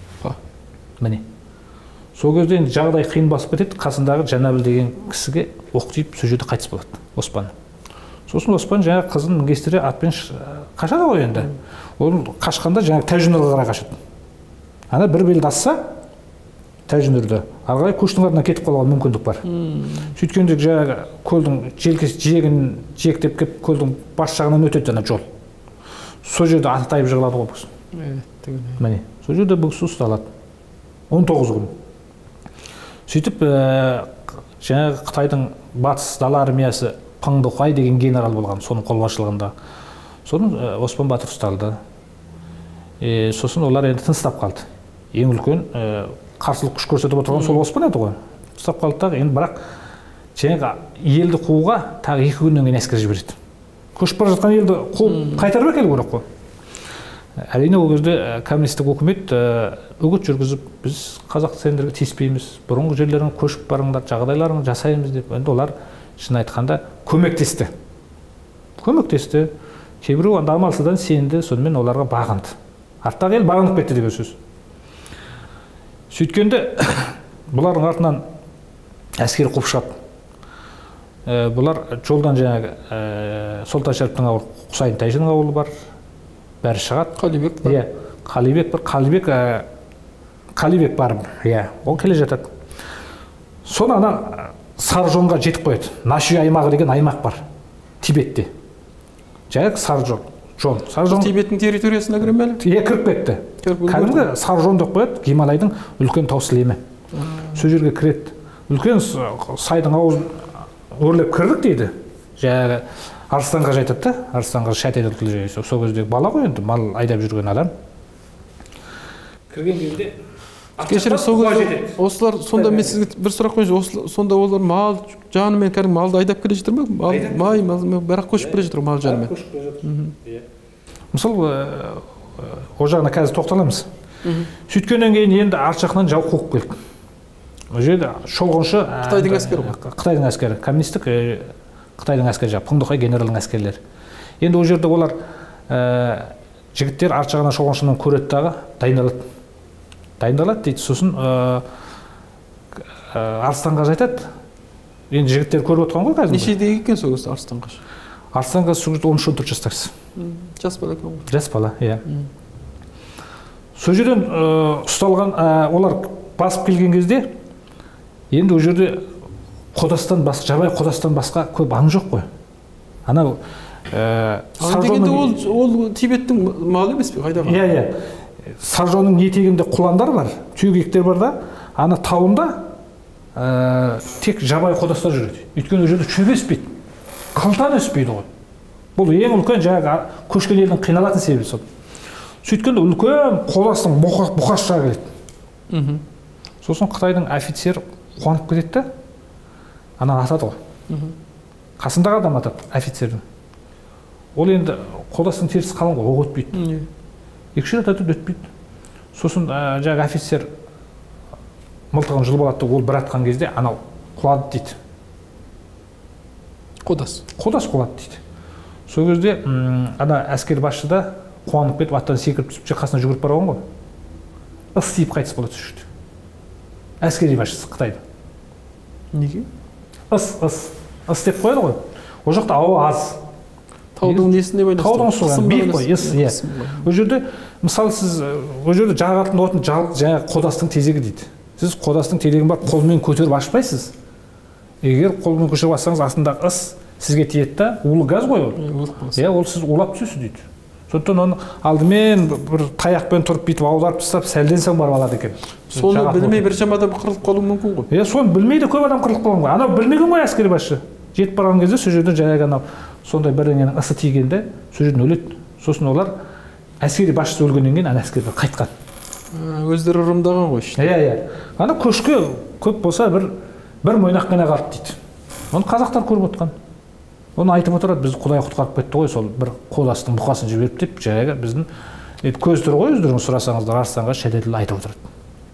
Міне. Сол кезде енді жағдай қиын басып кетеді, қасындағы Жанабіл деген кісіге оқ тиіп сол жерде қайтыс болады Оспан. Сосын Оспан жаңағы қызын мінгестіре атпен қашады ғой енді. Ол қашқанда жаңағы Тәжінұрға қарай қашады. Ана бір белді асса Тәжінұрды, ары қарай көштің артынан кетіп қалуға мүмкіндік бар. Сөйткенде жаңағы көлдің желкесі жиегін жиектеп кеп көлдің бас жағынан өтеді ана жол. Сол жерде аты тайып жығылады ғой бұл кісі. Міне, сол жерде бұл кісі ұсталады. он тоғыз күн. Сөйтіп жаңағы Қытайдың батыс дала армиясы Паңдұқай деген генерал болған, соның қолбасшылығында. Соның Оспан батыр ұсталды. Сосын олар енді тыныстап қалды. Ең үлкен қарсылық күш көрсетіп отырған сол Оспан еді ғой. Тыныстап қалды дағы, енді бірақ жаңағы елді қууға тағы екі күннен кейін әскер жібереді. Көшіп бара жатқан елді қуып қайтарып әкелу керек қой. Әрине ол кезде коммунистік өкімет үгіт жүргізіп, біз қазақ сендерге тиіспейміз, бұрынғы жерлерін көшіп барыңдар, жағдайларын жасаймыз деп, енді олар шын айтқанда көмектесті. Көмектесті. Кейбіреу амалсыздан сенді, сонымен оларға бағынды. Арттағы ел бағынып кетті деген сөз. Сөйткенде бұлардың артынан әскер қуып шығады. Бұлар жолдан жаңағы Солтан Шәріптің ауылы, Құсайын Тайшының ауылы бар. Бәрі шығады. Қалибек бар. Иә, Қалибек бар. Қалибек Қалибек бар. Иә, ол келе жатады. Соны ана Саржонға жетіп қояды. Наши аймағы деген аймақ бар. Тибетте. Жаңағы Саржон. Жон. Саржон Тибеттің территориясына кіре ме? Иә, кіріп кетті. Кәдімгі Саржон деп қояды. Гималайдың үлкен тау сілемі. Сол жерге кіреді. Үлкен сайдың ауызын өрлеп кірдік дейді. Жаңағы Арыстанға жайтады да, Арыстанға шәтеді тіл жайы. Сол кезде бала ғой енді, мал айдап жүрген адам. Кірген кезде кешірім, сол кезде осылар, сонда мен сізге бір сұрақ қойыңыз, сонда олар мал жанымен кәдімгі малды айдап келе жатыр ма? Май, бірақ көшіп келе жатыр мал жанымен. Көшіп келе жатыр. Мысалы, о жағына қазір тоқталамыз. Сөйткеннен кейін енді арт жақтан жау қуып келді. Ол жерде шолғыншы Қытайдың әскері ғой. Қытайдың әскері, коммунистік Қытайдың әскері жағы, Пыңдықай генералының әскерлері. Енді ол жерде олар жігіттер арт жағынан шолғыншының көреді дағы дайындалады. Дайындалады дейді, сосын Арыстанға жайтады. Енді жігіттер көріп отқан ғой қазір. Нешеде екен сол кезде Арыстанға? Арыстанға сол кезде он үш он төрт жастарсыз. Жас бала екен ғой. Жас бала, иә. Сол жерден ұсталған, олар басып келген кезде, енді ол жерде қодастан басқа, жабай қодастан басқа көп аң жоқ қой. Анау аң дегенде ол Тибеттің малы емес пе, қайдағы? Иә, иә. Саржонның етегінде құландар бар, түйгектер бар да, ана тауында тек жабай қодастар жүреді. Өйткені ол жерде шөп өспейді, қылтан өспейді ғой. Бұл ең үлкен жаңағы көшкен елдің қиналатын себебі сол. Сөйткенде үлкен қодастың бұқаш жағы келеді. Сосын Қытайдың офицер қуанып кетеді да, ана атады ғой. Қасындағы адам атады, офицердің. Ол енді қодастың терісі қалың ғой, оқ өтпейді. Екі-үш рет атады, өтпейді. Сосын жаңағы офицер мылтығын жұлып алады, ол бір атқан кезде анау құлады дейді. Қодас. Қодас құлады дейді. Сол кезде ана әскер басшы да қуанып кетіп, аттан секіріп түсіп, қасына жүгіріп барған ғой. Ыс тиіп қайтыс болады сол жерде. Әскери басшысы Қытайдың. Неге? Ыс, ыс, ыс деп қояды ғой. Ол жақта ауа аз. Таудың несіне байланысты? Таудың суы биік қой, ес, иә. Ол жерде, мысалы сіз, ол жерде жағатын отын жаңағы қодастың тезегі дейді. Сіз қодастың тезегін бар, қолмен көтеріп ашпайсыз. Егер қолмен көшіріп ашсаңыз, астындағы ыс сізге тиеді да, улы газ ғой ол. Иә, ол сіз улап түсесіз дейді. Сондықтан оны алдымен бір таяқпен тұрып бүйтіп аударып тастап, сәлден соң барып алады екен. Соны білмей бір шама адам қырылып қалуы мүмкін ғой. Иә, соны білмейді көп адам қырылып қалған ғой. Анау білмеген ғой әскери басшы. Жетіп барған кезде сол жерден жаңағы анау сондай бірдеңенің ысы тигенде сол жерден өледі. Сосын олар әскери басшысы өлгеннен кейін ана әскерге қайтқан. Өздері ұрымдаған ғой іште. Иә, иә. Ана көшке көп болса бір бір мойнақ қана қалды дейді. Оны қазақтар көріп отқан. Оны айтып отырады, біз Құдай құтқарып кетті ғой, сол бір қодастың бұқасын жіберіп деп, жаңағы біздің көз тұр ғой, өздеріңіз сұрасаңыздар, Арыстанға шәдетіл айтып отырады.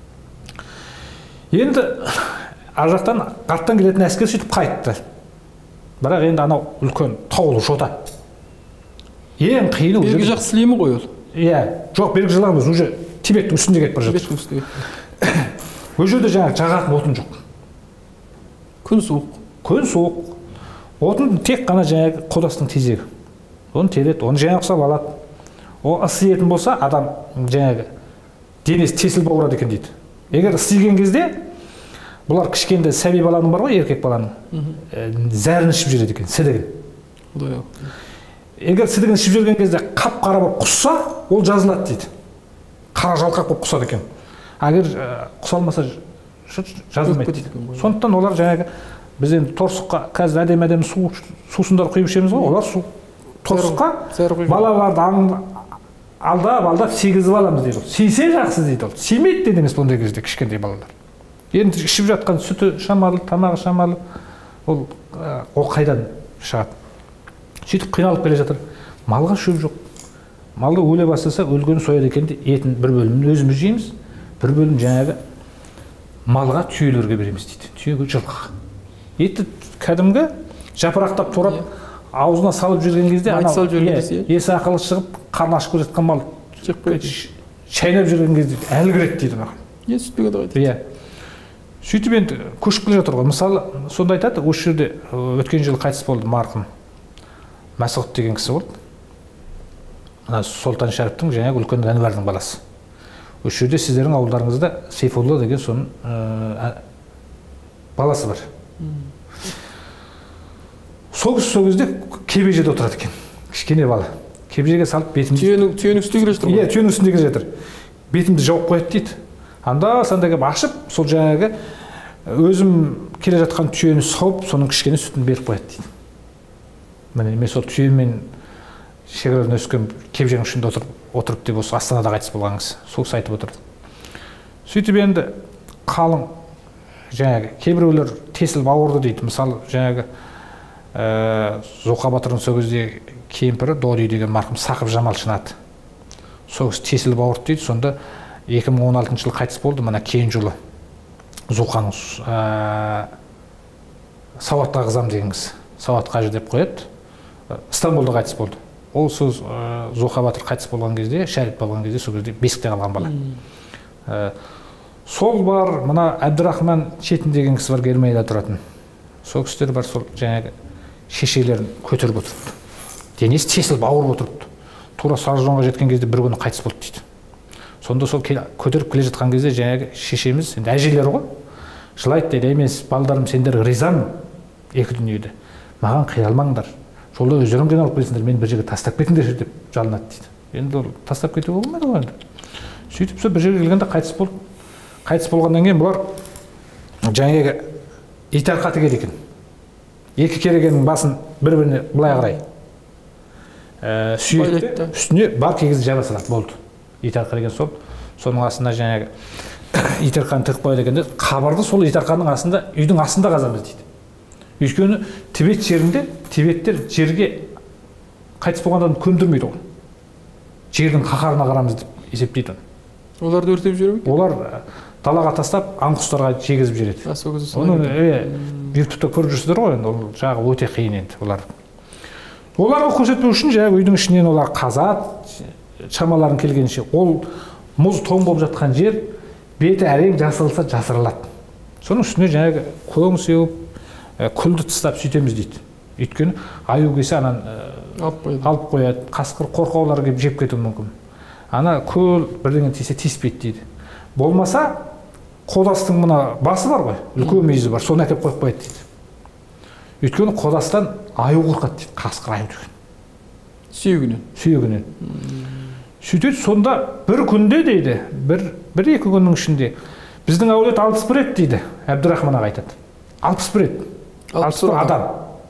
Енді ар жақтан арттан келетін әскер сөйтіп қайтты. Бірақ енді анау үлкен таулы жота. Ең қиыны ол бергі жақ сілемі ғой ол. Иә, жоқ, бергі жағымыз уже Тибеттің үстінде кетіп бара жатыр. Тибеттің үстінде. Ол жерде жаңағы жағатын отын жоқ. Күн суық. Күн суық. Отын тек қана жаңағы қодастың тезегі. Оны тереді, оны жаңағы ұқсап алады. Ол ыс тиетін болса, адам жаңағы денесі тесіліп ауырады екен дейді. Егер ыс тиген кезде, бұлар кішкенде сәби баланың бар ғой, еркек баланың, зәрін ішіп жүреді екен, сідігін. Егер сідігін ішіп жүрген кезде қап-қара болып құсса, ол жазылады дейді. Қара жалқақ болып құсады екен. Егер құсалмаса жазылмайды дейді. Сондықтан олар жаңағы біз енді торсыққа қазір әдем-әдем сусындар құйып ішеміз ғой, олар су торсыққа балаларды алдап-алдап сегізіп аламыз дейді. Сейсе жақсы дейді ол. Сеймейді дейді емес бұндай кезде кішкентай балалар. Енді ішіп жатқан сүті шамалы, тамағы шамалы, ол қайдан шығады. Сөйтіп қиналып келе жатыр. Малға шөп жоқ. малды өле бастаса өлгенін сояды екен де етін бір бөлімін өзіміз жейміз, бір бөлім жаңағы малға, түйелерге береміз дейді. Түйеге, жылқыға. Еті кәдімгі жапырақтап турап аузына салып жүрген кезде есі ақылы шығып қарны ашып келе жатқан мал шайнап жүрген кезде әлі кіреді дейді маған. Е, сүтпеген ғой. Иә. Сөйтіп енді көшіп келе жатыр ғой. Мысалы, сонда айтады, осы жерде өткен жылы қайтыс болды марқұм Мәсғұт деген кісі болды. Ана Сұлтан Шәріптің жаңағы үлкен Әнуардың баласы. Осы жерде сіздердің ауылдарыңызда Сейфулла деген соның баласы бар. Сол сол кезде кебежеде отырады екен. Кішкене бала. Кебежеге салып бетімді түйенің түйенің үстіне келе жатыр ғой. Иә, түйенің үстіне келе жатыр. Бетімді жауып қояды дейді. Анда санда келіп ашып, сол жаңағы өзім келе жатқан түйені сауып, соның кішкене сүтін беріп қояды дейді. Міне мен сол түйемен шекарадан өскен кебеженің ішінде отырып, отырып деп осы Астанада қайтыс болған кісі. Сол кісі айтып отырды. Сөйтіп енді қалың жаңағы кейбіреулер тесіліп ауырды дейді. Мысалы жаңағы Зұлқа батырдың сол кезде кемпірі Дори деген марқұм Сақып Жамал шынады. Сол кісі тесіліп ауырды дейді. Сонда екі мың он алтыншы жылы қайтыс болды. Мына кейін жылы Зұлқаның Сауат Қағызам деген кісі. Сауат Қажы деп қояды. Стамбулда қайтыс болды. Ол сөз Зұлқа батыр қайтыс болған кезде, шәріп болған кезде сол кезде бесікте қалған бала. Сол бар, мына Әбдірахман Четин деген кісі бар, Германияда тұратын. Сол кісілер бар, сол жаңағы шешелерін көтеріп отырыпты. Денесі тесіліп ауырып отырыпты. Тура Саржонға жеткен кезде бір күні қайтыс болды дейді. Сонда сол көтеріп келе жатқан кезде жаңағы шешеміз, енді әжелері ғой, жылайды дейді, емес, балдарым сендер ризамын екі дүниеде. Маған қия алмаңдар. Жолда өздеріңден алып келсіңдер, мен бір жерге тастап кетіңдер деп жалынады дейді. Енді ол тастап кетуге болмайды ғой енді. Сөйтіп сол бір жерге келгенде қайтыс болды. Қайтыс болғаннан кейін бұлар жаңағы итарқаты келді екен. Екі керегенің басын бір-біріне былай қарай сүйекті, үстіне бар кигізді жаба салады, болды. Итарқа деген сол, соның астына жаңағы итарқаны тығып қояды екен де, қабырды сол итарқаның астында, үйдің астында қазамыз дейді. Өйткені Тибет жерінде, Тибеттер жерге қайтыс болғандан көмдірмейді ғой. Жердің қақарына қарамыз деп есептейді. Оларды өртеп жүре ме? Олар далаға тастап, аң құстарға жегізіп жүреді. Оны ютубта көріп жүрсіздер ғой, ол жағы өте қиын енді олар. Оларға көрсетпеу үшін жаңағы үйдің ішінен олар қазады, шамаларын келгенше. Ол мұз тоң болып жатқан жер беті әрең жасырылса жасырылады. Соның үстіне жаңағы көң сеуіп, күлді тастап сөйтеміз дейді. Өйткені аю келсе анан алып қояды, қасқыр қорқаулар келіп жеп кетуі мүмкін. Ана көл бірдеңе тисе тиіспейді дейді. Болмаса қодастың мына басы бар ғой, үлкен мүйізі бар, соны әкеп қойып қояды дейді. Өйткені қодастан аю қорқады дейді, қасқыр аю деген. Сүйегінен. Сүйегінен. Сөйтеді, сонда бір күнде дейді, бір бір екі күннің ішінде біздің әулет алпыс бір еді дейді, Әбдірахман аға айтады. алпыс бір еді. алпыс бір адам.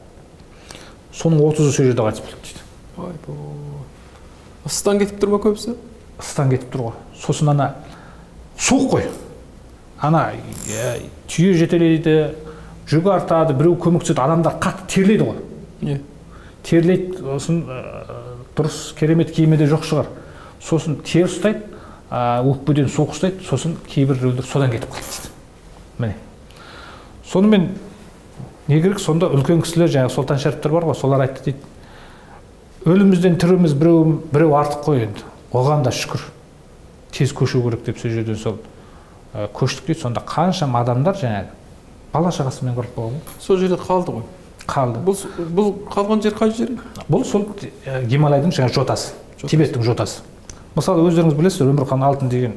Соның отызы сол жерде қайтыс болды дейді. Ай бо. Ыстан кетіп тұр ма көбісі? Ыстан кетіп тұр ғой. Сосын ана суық қой. Ана түйе жетелейді, жүк артады, біреу көмектеседі, адамдар қатты терлейді ғой. Не? Терлейді, сосын дұрыс керемет киімі жоқ шығар. Сосын тер ұстайды, өкпеден суық ұстайды, сосын кейбіреулер содан кетіп қалды дейді. Міне. Сонымен не керек, сонда үлкен кісілер, жаңағы Сұлтан Шәріптер бар ғой, солар айтты дейді. Өлімізден түріміз біреу біреу артық қой енді. Оған да шүкір. Тез көшу керек деп сол жерден сол көштік дейді. Сонда қаншама адамдар жаңағы бала шағасымен қырып болған. Сол жерде қалды ғой. Қалды. Бұл бұл қалған жер қай жер? Бұл сол Гималайдың жаңағы жотасы, Тибеттің жотасы. Мысалы өздеріңіз білесіздер, Өмірхан Алтын деген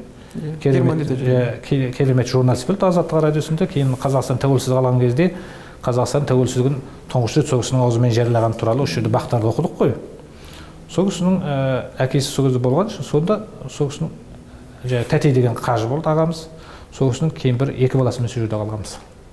керемет журналист болды Азаттық радиосында. Кейін Қазақстан тәуелсіз қалған кезде Қазақстан тәуелсіздігін тұңғыш рет сол кісінің аузымен жариялаған туралы осы жерде бақтарды оқыдық қой. Сол кісінің әкесі сол кезде болған, сонда сол кісінің жаңағы Тәтей деген қажы болды ағамыз. Сол кісінің кемпірі екі баласымен сол жерде қалғанбыз.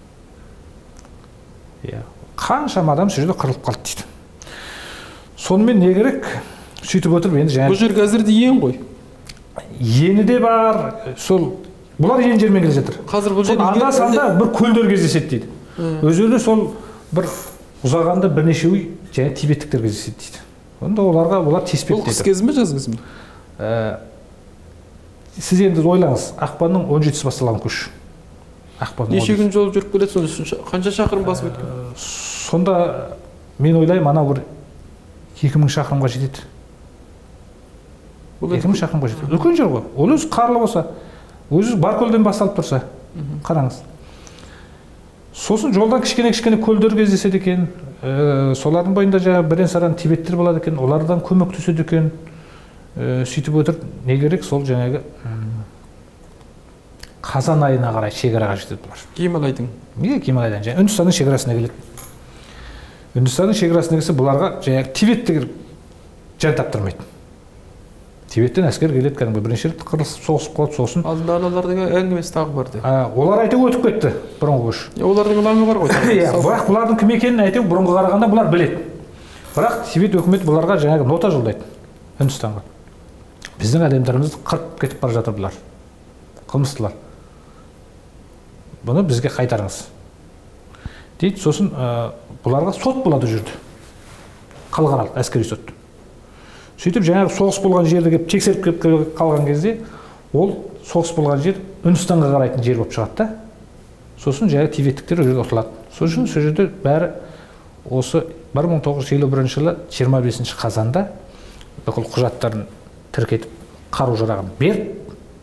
Иә. Қаншама адам сол жерде қырылып қалды дейді. Сонымен не керек? Сөйтіп отырып енді жаңағы. Бұл жер қазірде ен ғой. Ені де бар. Сол бұлар ен жермен келе жатыр. Қазір бұл жер анда санда бір көлдер кездеседі дейді. Өзі сол бір ұзағанда бірнеше үй жаңа тибеттіктер кездеседі дейді. онда оларға олар тиіспейді. Бұл қыс кезі ме, жаз кезі ме? Сіз енді ойлаңыз, ақпанның он жетісі басталған көш. Неше күн жол жүріп келеді, қанша шақырым басып өткен? Сонда мен ойлаймын, ана бір екі мың шақырымға жетеді. екі мың шақырымға жетеді. Үлкен жер ғой. Ол өзі қарлы болса, өзі бар көлден басталып тұрса, қараңыз. Сосын жолдан кішкене-кішкене көлдер кездеседі екен. Солардың бойында жаңа бірен-саран тибеттер болады екен, олардан көмек түседі екен. Сөйтіп өтір, не керек? Сол жаңағы қазан айына қарай шекараға жетеді бұлар. Гималайдың? Неге Гималайдан? Үндістанның шекарасына келеді. Үндістанның шекарасына келсе, бұларға жаңағы Тибеттігір жан таптырмайды. Тибеттен әскер келеді, кәдімгі бірінші рет қырылысып соғысып қалады, сосын. Алдында аналардың әңгімесі тағы барды. Олар әйтеу өтіп кетті, бұрынғы көш. Олардың ұлаңы бар ғой. Бірақ бұлардың кім екенін әйтеу бұрынғы қарағанда бұлар біледі. Бірақ Тибет өкіметі бұларға жаңағы нота жолдайды Үндістанға. Біздің адамдарымызды қырып кетіп бара жатыр бұлар. Қылмыстылар. Бұны бізге қайтарыңыз. Дейді, сосын бұларға сот болады жүрді. Халықаралық әскери сот. Сөйтіп жаңағы соғыс болған жерді кеп тексеріп кеп қалған кезде, ол соғыс болған жер Үндістанға қарайтын жер болып шығады да. Сосын жаңағы тибеттіктер ол жерде ұтылады. Сосын сол жерде бәрі осы бір мың тоғыз жүз елу бірінші жылы жиырма бесінші қазанда бүкіл құжаттарын тіркетіп, қару-жарағын беріп,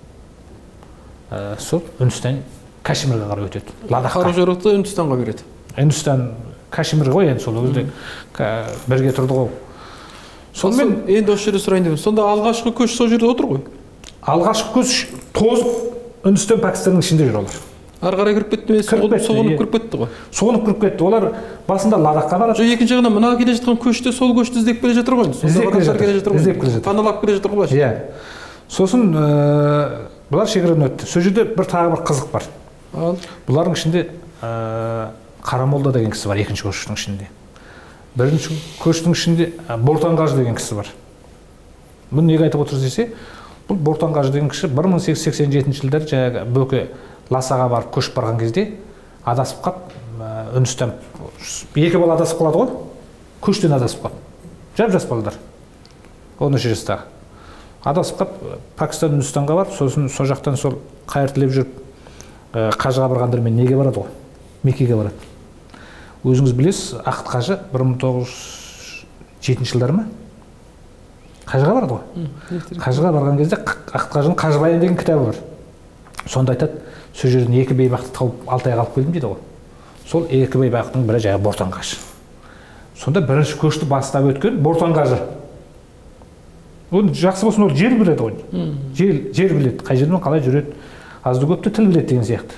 сол Үндістан Кашмирге қарай өтеді. Қару-жарақты Үндістанға береді. Үндістан Кашмир ғой, енді сол өзде бірге тұрды ғой. Сонымен енді осы жерде сұрайын деп, сонда алғашқы көш сол жерде отыр ғой? Алғашқы көш тозып Үндістан Пәкістанның ішінде жүр олар. Ары қарай кіріп кетті ме? Соғынып кіріп кетті ғой. Соғынып кіріп кетті. Олар басында Ладаққа барады. Жоқ, екінші жағынан мына келе жатқан көште сол көшті іздеп келе жатыр ғой. Іздеп келе жатыр. Іздеп келе жатыр. Паналап келе жатыр ғой. Иә. Сосын бұлар шекарадан өтті. Сол жерде бір тағы бір қызық бар. Бұлардың ішінде Қарамолда деген кісі бар, екінші көштің ішінде. Бірінші көштің ішінде Бортанғажы деген кісі бар. Бұны неге айтып отырсыз десе, бұл Бортанғажы деген кісі бір мың сегіз жүз сексен жетінші жылдары жаңағы бөке Ласаға барып көшіп барған кезде адасып қалып, Үндістан екі бала адасып қалады ғой, көштен адасып қалып. Жап-жас балалар. он үш жастағы. Адасып қалып, Пәкістан Үндістанға барып, сосын сол жақтан сол қайыр тілеп жүріп, қажыға барғандармен неге барады ғой? Меккеге барады. Өзіңіз білесіз, Ақыт қажы бір мың тоғыз жүз жетінші жылдары ма? Қажыға барады ғой. Қажыға барған кезде Ақыт қажының Қажыбайын деген кітабы бар. Сонда айтады, сол жерден екі бейбақты тауып Алтайға алып келдім дейді ғой. Сол екі бейбақтың бірі жаңағы Бортанғажы. Сонда бірінші көшті бастап өткен Бортанғажы. Ол жақсы болсын, ол жер біледі ғой. Жер біледі, қай жермен қалай жүреді, азды көпті тіл біледі деген сияқты.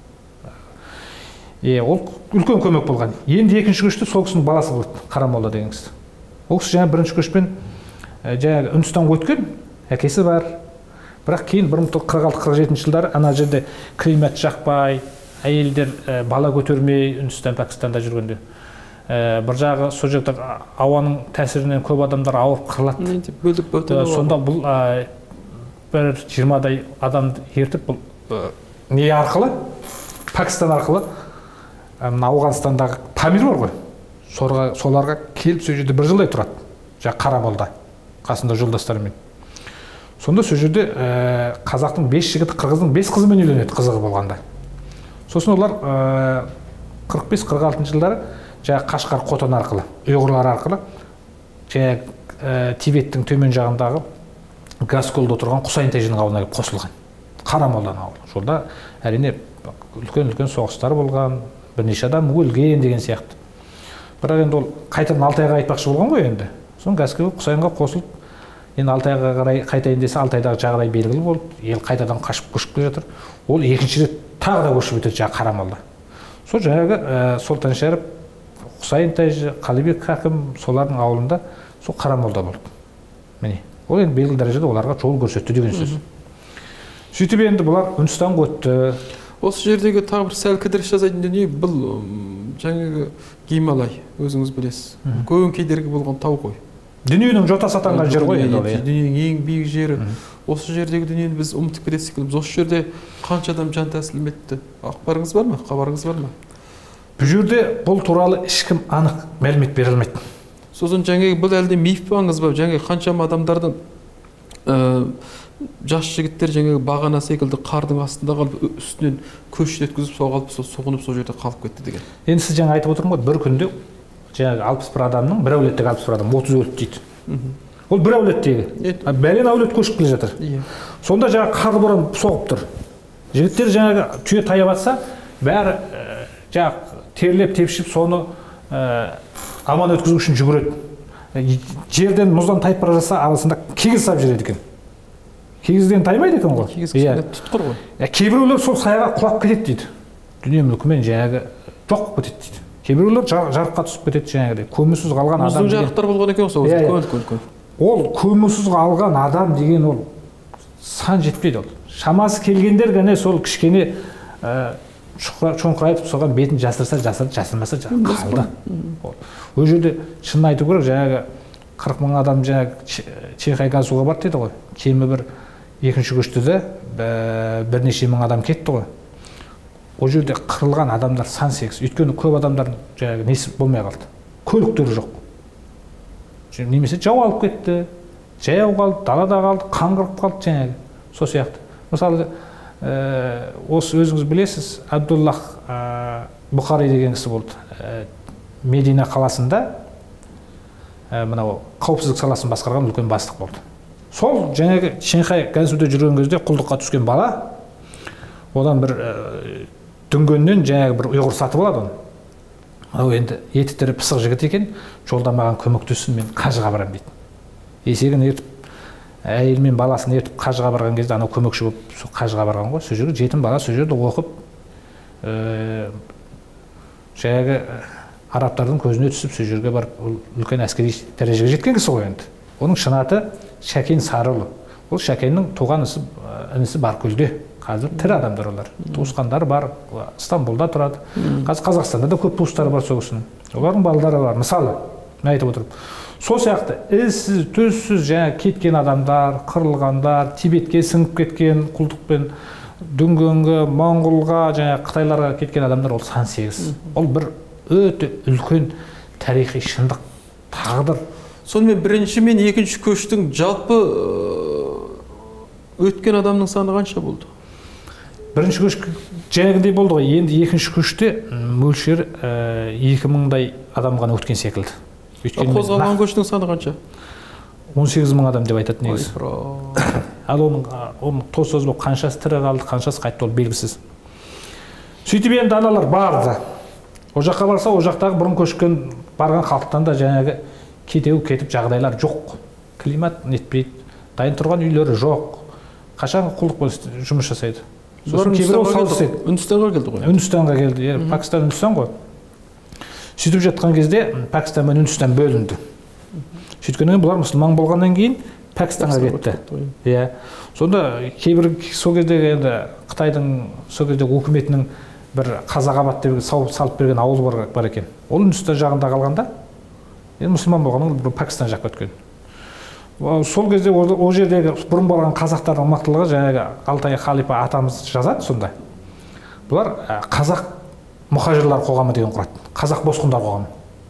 Ол үлкен көмек болған. Енді екінші көшті сол кісінің баласы болды, Қарамолда деген кісі. Ол кісі жаңа бірінші көшпен жаңағы Үндістанға өткен, әкесі бар. Бірақ кейін бір мың тоғыз жүз қырық алты қырық жетінші жылдары ана жерде климат жақпай, әйелдер бала көтермей Үндістан Пәкістанда жүргенде. Бір жағы сол жерде ауаның тәсірінен көп адамдар ауырып қырылады. Сонда бұл бір жиырмадай адамды ертіп, бұл не арқылы, Пәкістан арқылы Ауғанстандағы Памир бар ғой, соларға келіп сол жерде бір жылдай тұрады, жаңа Қарамолда, қасында жолдастарымен. Сонда сол жерде қазақтың бес жігіті қырғыздың бес қызымен үйленеді, қызығы болғанда. Сосын олар қырық бес қырық алтыншы жылдары жаңа Қашқар Қотан арқылы, ұйғырлар арқылы жаңа Тибеттің төмен жағындағы Гасколда отырған Құсайын Тайжының ауылына келіп қосылған. Қарамолданың ауылы. Жолда әрине үлкен-үлкен соғыстар болған, бірнеше адам өлген деген сияқты. Бірақ енді ол қайтадан Алтайға айтпақшы болған ғой енді. Соң Гаскел Құсайынға қосылып, енді Алтайға қарай қайтайын десе, Алтайдағы жағдай белгілі болып, ел қайтадан қашып көшіп келе жатыр. Ол екінші рет тағы да көшіп өтеді жаңа Қарамолда. Сол жаңағы Сұлтан Шәріп, Құсайын Тайжы, Қалибек Хакім солардың ауылында сол Қарамолда болды. Міне, ол енді белгілі дәрежеде оларға жол көрсетті деген сөз. Сөйтіп енді бұлар Үндістанға өтті. Осы жердегі тағы бір сәл кідіріс жасайтын дүние бұл жаңағы Гималай, өзіңіз білесіз. Көң кедергі болған тау ғой. Дүниенің жотасы атанған жер ғой енді. Дүниенің ең биік жері. Осы жердегі дүниені біз ұмытып кетеді секілдіміз. Осы жерде қанша адам жан тәсілім етті? Ақпарыңыз бар ма? Хабарыңыз бар ма? Бұл жерде бұл туралы ешкім анық мәлімет бере алмайды. Сосын жаңағы бұл әлде миф бағыңыз ба? Жаңағы қаншама адамдардың жас жігіттер жаңағы бағана секілді қардың астында қалып үстінен көшет еткізіп сол қалып соғынып сол жерде қалып кетті деген. Енді сіз жаңа айтып отырмын ғой, бір күнде жаңағы алпыс бір адамның, бір әулеттегі алпыс бір адам отыз өлді дейді. Ол бір әулеттегі. Бәлен әулет көшіп келе жатыр. Сонда жаңағы қар боран соғып тұр. Жігіттер жаңағы түйе таяп жатса, бәрі жаңағы терлеп тепшіп соны аман өткізу үшін жүгіреді. Жерден мұздан тайып бара жатса, арасында кигіз сап жүреді екен. Кигізден таймайды екен ғой. Кигіз кішкене тұтқыр ғой. Кейбіреулер сол саяға құлап кетеді дейді. Дүние мүлкімен жаңағы жоқ болып кетеді дейді. Кейбіреулер жарыққа түсіп кетеді жаңағыдай. Көмусіз қалған адам. Мұздың жарықтар болған екен сол. Ол көмусіз қалған адам деген ол сан жетпейді ол. Шамасы келгендер ғана сол кішкене шоңқырайтып соған бетін жасырса жасырды, жасырмаса қалды. Ол жерде шынын айту керек, жаңағы қырық мың адам жаңағы Чехияға газуға барды дейді ғой. Кемі бір екінші көшті де бірнеше мың адам кетті ғой. Ол жерде қырылған адамдар сан сегіз. Өйткені көп адамдар жаңағы несі болмай қалды. Көліктері жоқ. Немесе жау алып кетті, жаяу қалды, далада қалды, қаңғырып қалды жаңағы. Сол сияқты. Мысалы, осы өзіңіз білесіз, Абдуллах Бұхари деген кісі болды. Медина қаласында мынау қауіпсіздік саласын басқарған үлкен бастық болды. Сол жаңағы Шанхай Гансуде жүрген кезде құлдыққа түскен бала, одан бір дүнгеннен жаңағы бір ұйғыр сатып алады оны. Ал енді еті тірі пысық жігіт екен, жолда маған көмектессін, мен қажыға барам дейді. Есегін ертіп, әйел мен баласын ертіп қажыға барған кезде анау көмекші болып сол қажыға барған ғой. Сол жерде жетім бала сол жерде оқып, жаңағы арабтардың көзіне түсіп сол жерге барып үлкен әскери дәрежеге жеткен кісі ғой енді. Оның шын аты Шәкен Сарыұлы. Ол Шәкеннің туған інісі Баркөлде. Қазір тірі адамдар олар. Туысқандар бар, Стамбулда тұрады. Қазір Қазақстанда да көп туыстары бар сол кісінің. Олардың балалары бар. Мысалы, мен айтып отырмын. Сол сияқты ізсіз, түзсіз жаңа кеткен адамдар, қырылғандар, Тибетке сіңіп кеткен, құлдықпен дүнгенге, Моңғолға, жаңа Қытайларға кеткен адамдар ол сан сегіз. Ол бір өте үлкен тарихи шындық, тағдыр. Сонымен бірінші мен екінші көштің жалпы өткен адамның саны қанша болды? Бірінші көш жаңағыдай болды ғой. Енді екінші көште мөлшері екі мыңдай адам ғана өткен секілді. Қозғалған көштің саны қанша? он сегіз мың адам деп айтады негізі. Ал оның тоз тоз болып қаншасы тірі қалды, қаншасы қайтты ол белгісіз. Сөйтіп енді аналар барды. О жаққа барса, о жақтағы бұрын көшкен барған халықтан да жаңағы кетеу кетіп жағдайлар жоқ. Климат нетпейді, дайын тұрған үйлері жоқ. Қашан құлдық жұмыс жасайды. Сосын кейбір Үндістанға келді ғой. Үндістанға келді. Пакистан, Үндістан ғой. Сөйтіп жатқан кезде Пакистан мен Үндістан бөлінді. Сөйткеннен кейін бұлар мұсылман болғаннан кейін Пакистанға кетті. Иә. Сонда кейбір сол кездегі енді Қытайдың сол кездегі өкіметінің бір Қазағабад деп салып берген ауыл бар екен. Ол Үндістан жағында қалғанда енді мұсылман болғаннан кейін Пакистан жаққа өткен. Сол кезде ол жердегі бұрын болған қазақтардың мықтылығы жаңағы Алтай халифа атамыз жазады сонда. Бұлар қазақ мұхажирлар қоғамы деген құрады. Қазақ босқындар қоғамы.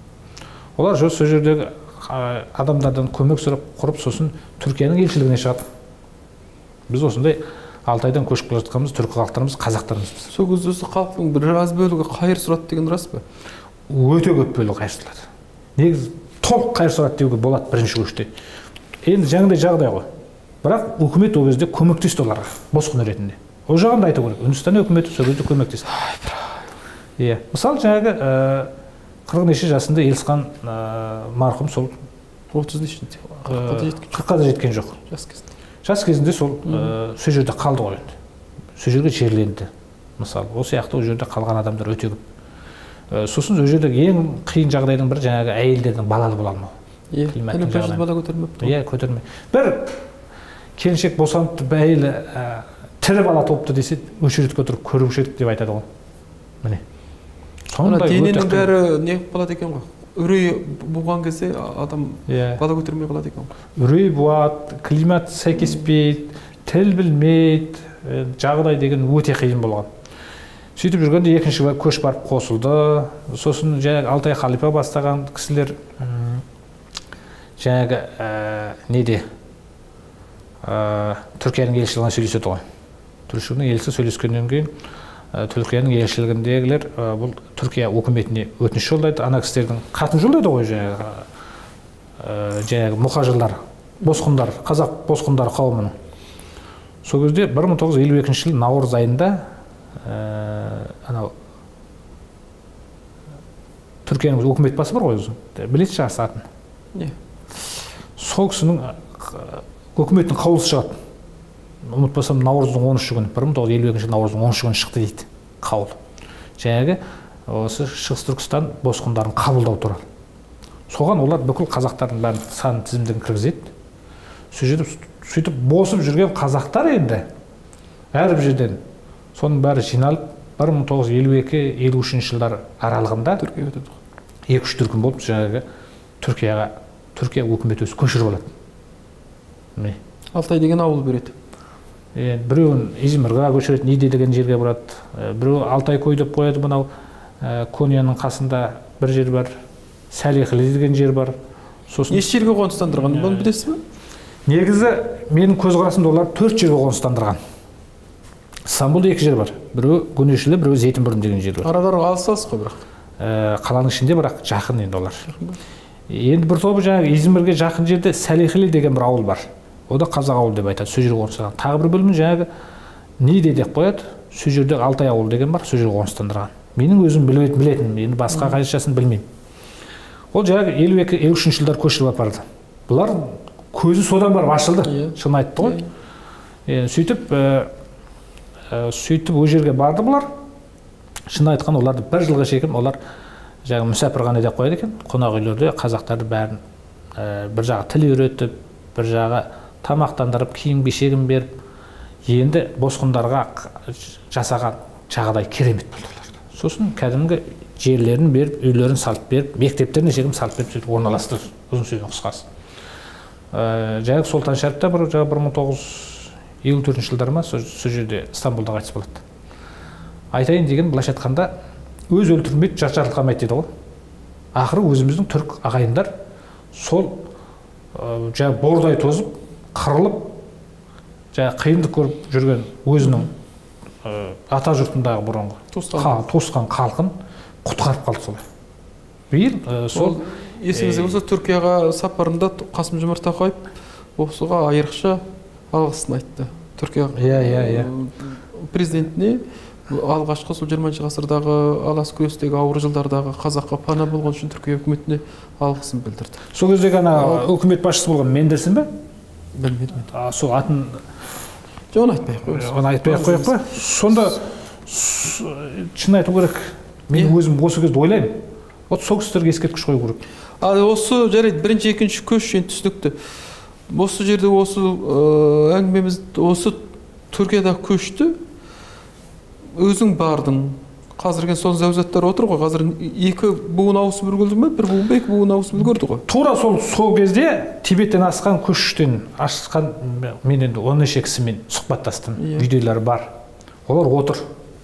Олар сол жердегі адамдардан көмек сұрап құрып, сосын Түркияның елшілігіне шығады. Біз осындай Алтайдан көшіп келе жатқанымыз түркі халықтарымыз, қазақтарымызбыз. Сол кезде осы халықтың біраз бөлігі қайыр сұрады деген рас па? Өте көп бөлігі қайыр сұрады. Негізі толық қайыр сұрады деуге болады бірінші көште. Енді жаңағыдай жағдай ғой. Бірақ үкімет ол кезде көмектесті оларға, босқын ретінде. Ол жағында айту керек. Үндістан үкіметі сол кезде көмектесті. Иә. Мысалы жаңағы қырық неше жасында Елсқан марқұм сол отыз нешінде? қырыққа да жеткен жоқ. Жас кезінде. Жас кезінде сол сол жерде қалды ғой енді. Сол жерге жерленді. Мысалы, осы сияқты ол жерде қалған адамдар өте көп. Сосын ол жерде ең қиын жағдайдың бірі жаңағы әйелдердің балалы бола алмауы. Иә, әлі бала көтермепті. Иә, көтермей. Бір келіншек босаныпты, әйелі тірі бала топты десе, өшіретке отырып көруші едік деп айтады ғой. Міне. Сондай дененің бәрі не болады екен ғой? Үрей болған кезде адам бала көтермей қалады екен ғой. Үрей болады, климат сәйкеспейді, тіл білмейді, жағдай деген өте қиын болған. Сөйтіп жүргенде екінші көш барып қосылды. Сосын жаңағы Алтай халифа бастаған кісілер жаңағы неде Түркияның елшілігіне сөйлеседі ғой. Түркияның елшісі сөйлескеннен кейін Түркияның елшілігіндегілер бұл Түркия өкіметіне өтініш жолдайды, ана кісілердің хатын жолдайды ғой, жаңағы жаңағы мұхажырлар, босқындар, қазақ босқындар қауымының. Сол кезде бір мың тоғыз жүз елу екінші жыл наурыз айында анау Түркияның өкімет басы бар ғой, білесіз шығарсыз атын. Сол кісінің өкіметтің қаулысы шығады. Ұмытпасам, наурыздың он үші күні, бір мың тоғыз жүз елу екінші жыл наурыздың он үші күні шықты дейді қаулы. Жаңағы осы Шығыс Түркістан босқындарын қабылдау туралы. Соған олар бүкіл қазақтардың бәрін сан тізімдерін кіргізеді. Сөйтіп босып жүрген қазақтар енді әрбір жерден соның бәрі жиналып бір мың тоғыз жүз елу екі елу үшінші жылдар аралығында екі үш дүркін болып жаңағы Түркияға Түркия өкіметі өзі көшіріп алады. Алтай деген ауыл береді. Біреуін Измирға көшіреді, Ниде деген жерге барады. Біреу Алтай кой деп қояды, мынау Конияның қасында бір жер бар, Сәлихли деген жер бар. Неше жерге қоныстандырған, бұны білесіз бе? Негізі менің көзқарасымда олар төрт жерге қоныстандырған. Стамбулда екі жер бар. Біреу Гөнешілі, біреу Зейтінбұрын деген жер бар. Арадар алыс-алыс қой бірақ. Қаланың ішінде бірақ жақын енді олар. Енді бір тобы жаңағы Измирге жақын жерде Сәлихли деген бір ауыл бар. О да қазақ ауыл деп айтады, сол жерге қоныстандырған. Тағы бір бөлімін жаңағы Ниде деп қояды, сол жерде Алтай ауыл деген бар, сол жерге қоныстандырған. Менің өзім білетінім, енді басқа қайшасын білмеймін. Ол жаңағы елу екі елу үшінші жылдар көшіріп апарды. Бұлар көзі содан барып ашылды, шын айтты ғой. Сөйтіп сөйтіп ол жерге барды бұлар. Шын айтқан, оларды бір жылға шекім, олар жаңағы мүсәпірхана деп қояды екен. Қонақ үйлерде қазақтарды бәрін бір жағы тіл үйретіп, бір жағы тамақтандырып, киім кешегін беріп, енді босқындарға жасаған жағдай керемет болды. Сосын кәдімгі жерлерін беріп, үйлерін салып беріп, мектептеріне шегім салып беріп, сөйтіп орналастырды, ұзын сөздің қысқасы. Жаңағы Сұлтан Шәріпте бір мың тоғыз жүз елу төртінші жылдар ма, сол жерде Стамбулда қайтыс болады. Айтайын деген, былайша айтқанда, өз өлтірмейді, жат жарылқамайды дейді ғой. Ақыры өзіміздің түрік ағайындар сол жаңағы бордай тозып, қырылып, жаңағы қиындық көріп жүрген өзінің ата жұртындағы бұрынғы тосқан халқын құтқарып қалды солай. Биыл сол есіңізде болса, Түркияға сапарында Қасым-Жомарт Тоқаев осыға айрықша алғысын айтты. Түркия президентіне алғашқы сол жиырмасыншы ғасырдағы алас күрестегі ауыр жылдардағы қазаққа пана болған үшін Түркия үкіметіне алғысын білдірді. Сол кездегі ана үкімет басшысы болған Мендельсен бе? Білмедім. Сол атын Оны айтпай-ақ қойып. Оны айтпай-ақ қойып қой. Сонда шын айту керек. Мен өзім осы кезде ойлаймын. Вот сол кісілерге ескерткіш қою керек. Ал осы жарайды, бірінші, екінші көш енді түсінікті. Осы жерде осы әңгімеміз осы Түркияда көшті. Өзің бардың. Қазірген сол зәузаттар отыр ғой. Қазір екі буын ауысып үлгерді ме? Бір буын ба, екі буын ауысып үлгерді ғой. Тура сол сол кезде Тибеттен асқан көштен асқан мен енді он неше кісімен сұхбаттастым. Видеолары бар. Олар отыр.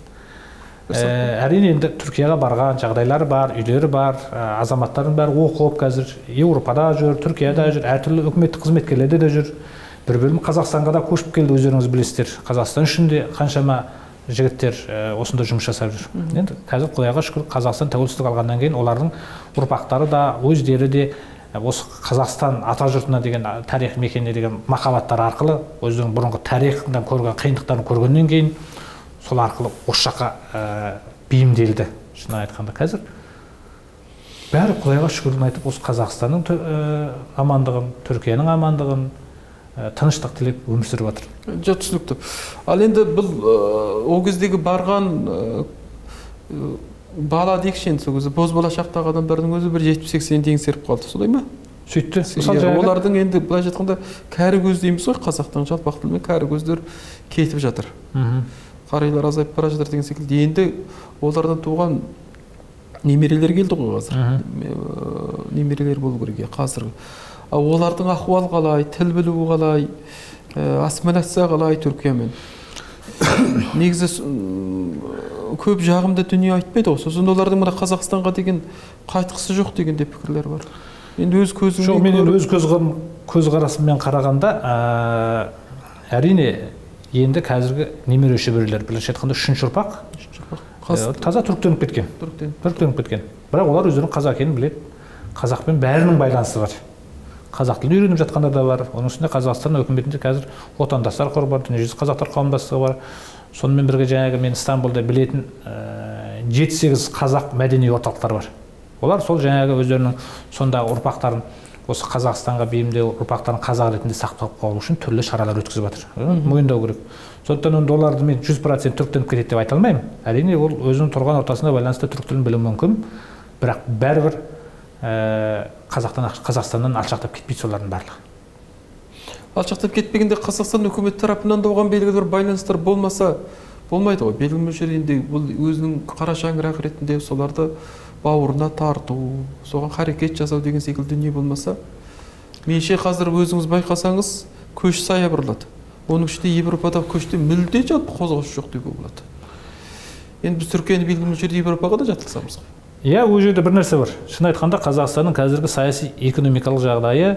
Әрине енді Түркияға барған жағдайлары бар, үйлері бар, азаматтардың бәрі оқып қазір Еуропада жүр, Түркияда жүр, әртүрлі үкіметтік қызметкерлерде де жүр. Бір бөлім Қазақстанға да көшіп келді, өздеріңіз білесіздер. Қазақстан ішінде қаншама жігіттер осында жұмыс жасап жүр. Енді қазір Құдайға шүкір Қазақстан тәуелсіздік алғаннан кейін олардың ұрпақтары да өздері де осы Қазақстан ата жұртына деген тарих мекеніне деген махаббаттар арқылы өздерінің бұрынғы тарихынан көрген қиындықтарын көргеннен кейін сол арқылы осы жаққа бейімделді. Шын айтқанда қазір бәрі Құдайға шүкірін айтып осы Қазақстанның амандығын, Түркияның амандығын, тыныштық тілеп өмір сүріп жатыр. Жат түсінікті. Ал енді бұл ол кездегі барған бала дейікші, сол кезде бозбала шақтағы адамдардың өзі бір жетпіс сексен теңсеріп қалды, солай ма? Сөйтті. Олардың енді былай жатқанда кәрі көз дейміз ғой, қазақтың жалпақ тілімен кәрі көздер кетіп жатыр. Қарайлар азайып бара жатыр деген секілді. Енді олардан туған немерелер келді ғой қазір. Немерелер болу керек қазір. Олардың ахуал қалай, тіл білуі қалай, ассимиляция қалай Түркиямен. Негізі көп жағымды дүние айтпайды ғой. Сосын олардың мына Қазақстанға деген қайтқысы жоқ деген де пікірлер бар. Енді өз көзіңмен жоқ, мен өз көзқарасыммен қарағанда, әрине енді қазіргі немере шөберелер, бірінші айтқанда үшінші ұрпақ таза түріктеніп кеткен. Түріктеніп кеткен. Бірақ олар өздерінің қазақ екенін біледі. Қазақпен бәрінің байланысы бар. Қазақ тілін үйреніп жатқандар да бар. Оның үстінде Қазақстан үкіметінде қазір отандастар қоры бар, дүниежүзілік қазақтар қауымдастығы бар. Сонымен бірге жаңағы мен Стамбулда білетін жеті сегіз қазақ мәдени орталықтар бар. Олар сол жаңағы өздерінің сондағы ұрпақтарын осы Қазақстанға бейімдеу, ұрпақтарын қазақ ретінде сақтап қалу үшін түрлі шаралар өткізіп жатыр. Мойындау керек. Сондықтан енді оларды мен жүз процент түріктеніп кетеді деп айта алмаймын. Әрине ол өзінің тұрған ортасына байланысты түрік тілін білуі мүмкін, бірақ бәрібір Қазақтан, Қазақстаннан алшақтап кетпейді солардың барлығы. Алшақтап кетпегенде Қазақстан үкіметі тарапынан да оған белгілі бір байланыстар болмаса болмайды ғой. Белгілі мөлшерде бұл өзінің қара шаңырақ ретінде соларды бауырына тарту, соған харекет жасау деген секілді дүние болмаса, менше қазір өзіңіз байқасаңыз, көш сая бұрылады. Оның ішінде Европадағы көште мүлде жалпы қозғалыс жоқ деуге болады. Енді біз Түркияны белгілі мөлшерде Европаға да жатқызамыз. Иә, ол жерде бір нәрсе бар. Шын айтқанда Қазақстанның қазіргі саяси экономикалық жағдайы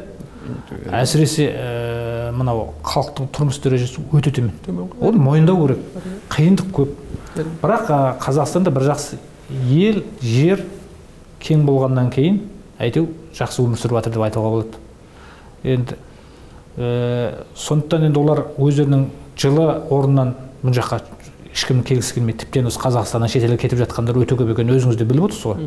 әсіресе мынау халықтың тұрмыс дәрежесі өте төмен. Оны мойындау керек. Қиындық көп. Бірақ Қазақстанда бір жақсы ел, жер кең болғаннан кейін әйтеу жақсы өмір сүріп жатыр деп айтуға болады. Енді сондықтан енді олар өздерінің жылы орнынан бұл жаққа ешкім келгісі келмейді. Тіптен осы Қазақстаннан шетелге кетіп жатқандар өте көп екенін өзіңіз де біліп отырсыз ғой.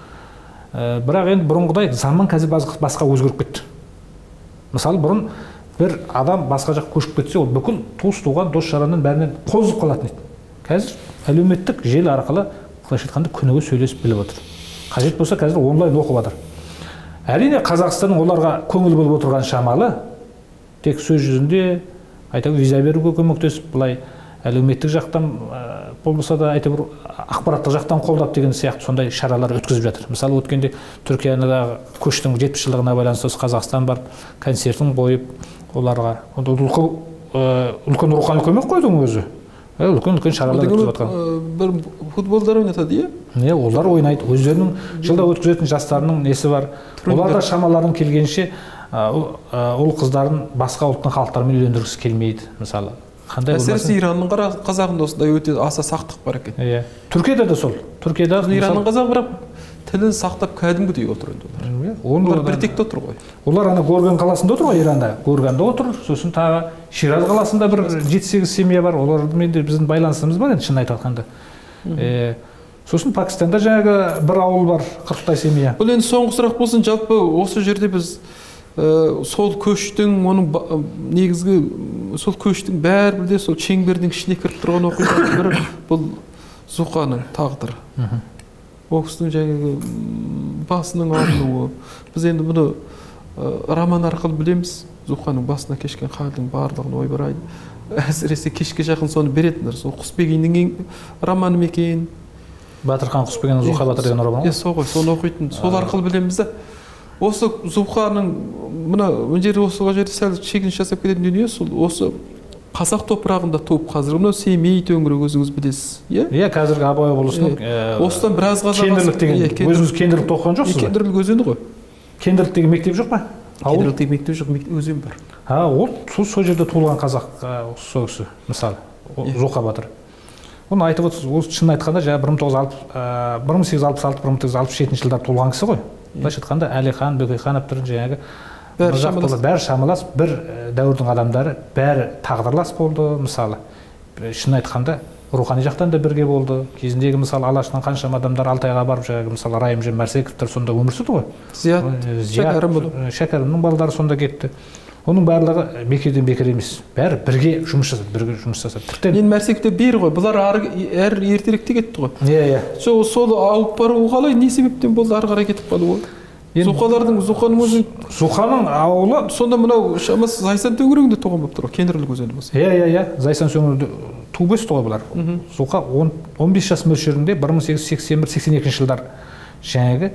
Бірақ енді бұрынғыдай заман қазір басқа өзгеріп кетті. Мысалы бұрын бір адам басқа жаққа көшіп кетсе, ол бүкіл туыс туған дос жаранның бәрінен қозып қалатын еді. Қазір әлеуметтік желі арқылы қалайша айтқанда күніге сөйлесіп біліп отыр. Қажет болса қазір онлайн оқып жатыр. Әрине Қазақстанның оларға көңіл болып отырған шамалы, тек сөз жүзінде айтып виза беруге көмектесіп, былай әлеуметтік жақтан болмаса да айтып ақпараттық жақтан қолдап деген сияқты сондай шаралар өткізіп жатыр. Мысалы өткенде Түркиядағы көштің жетпіс жылдығына байланысты Қазақстан барып концертін қойып, оларға үлкен рухани көмек қойдың өзі. Үлкен-үлкен шаралар өткізіп жатқан. Бір футболдар ойнатады, иә? Не, олар ойнайды. Өздерінің жылда өткізетін жастарының несі бар. Олар да шамаларын келгенше ол қыздарын басқа ұлттың халықтарымен үйлендіргісі келмейді, мысалы. Әсіресе Иранның қазағында осындай өте аса сақтық бар екен. Иә. Түркияда да сол. Түркияда Иранның қазағы бірақ тілін сақтап кәдімгідей отыр енді олар. Олар бір текте отыр ғой. Олар ана Горган қаласында отыр ғой, Иранда. Горганда отыр. Сосын тағы Шираз қаласында бір жеті сегіз семья бар. Олармен де біздің байланысымыз бар енді шын айтқанда. Сосын Пакистанда жаңағы бір ауыл бар, қырықтай семья. Бұл енді соңғы сұрақ болсын, жалпы осы жерде біз сол көштің, оның негізгі сол көштің бәрі бірде сол шеңбердің ішіне кіріп тұрған оқиғаның бірі бұл Зұқаның тағдыры. Ол кісінің жаңағы басының алынуы. Біз енді бұны роман арқылы білеміз. Зұқаның басына кешкен халдің барлығын ойбай. Әсіресе кешке жақын соны беретіндер. Сол Құсбегиннің романы ма екен? Батырхан Құсбегиннің Зұқа батыр деген романы. Иә, сол ғой, соны оқитын. Сол арқылы білеміз де. Осы Зұқаның мына жерде осы жерде сәл шегініс жасап кететін дүние сол осы қазақ топырағында туып қазір мынау Семей төңірегі өзіңіз білесіз, иә? Иә, қазіргі Абай облысының осыдан біраз ғана Кендірлік деген өзіңіз Кендірлікті оқыған жоқсыз ба? Кендірлік өзені ғой. Кендірлік деген мектеп жоқ па? Кендірлік деген мектеп жоқ, өзен бар. Ha, ол сол жерде туылған қазақ сол кісі, мысалы, Зұқа батыр. Оны айтып отырсыз, ол шын айтқанда жаңа бір мың сегіз жүз алпыс алты бір мың тоғыз жүз алпыс жетінші жылдар туылған кісі ғой. Былайша айтқанда Әлихан, Бөкейхановтар жаңағы бәрі шамалас, бір дәуірдің адамдары, бәрі тағдырлас болды, мысалы. Шын айтқанда рухани жақтан да бірге болды. Кезіндегі мысалы Алаштан қаншама адамдар Алтайға барып, жаңағы мысалы Райымжан Мәрсековтар сонда өмір сүрді ғой. Зият, Шәкәрімнің балалары сонда кетті. Оның барлығы бекерден бекер емес. Бәрі бірге жұмыс жасады, бірге жұмыс жасады. Мен Мәрсековте бер ғой, бұлар әр ертеректе кетті ғой. Иә, иә. Сол ауып бару қалай, не себептен болды ары қарай кетіп қалуы? Зұқалардың, Зұқаның өзі... Зұқаның ауылы... Сонда мынау шамасы Зайсан төңірегінде туған болып тұр ғой, Кендірлік өзені болса. Иә, иә, иә. Зайсан төңірегінде туып өсті ғой бұлар. Зұқа он бес жас мөлшерінде бір мың сегіз жүз сексен бір сексен екінші жылдар жаңағы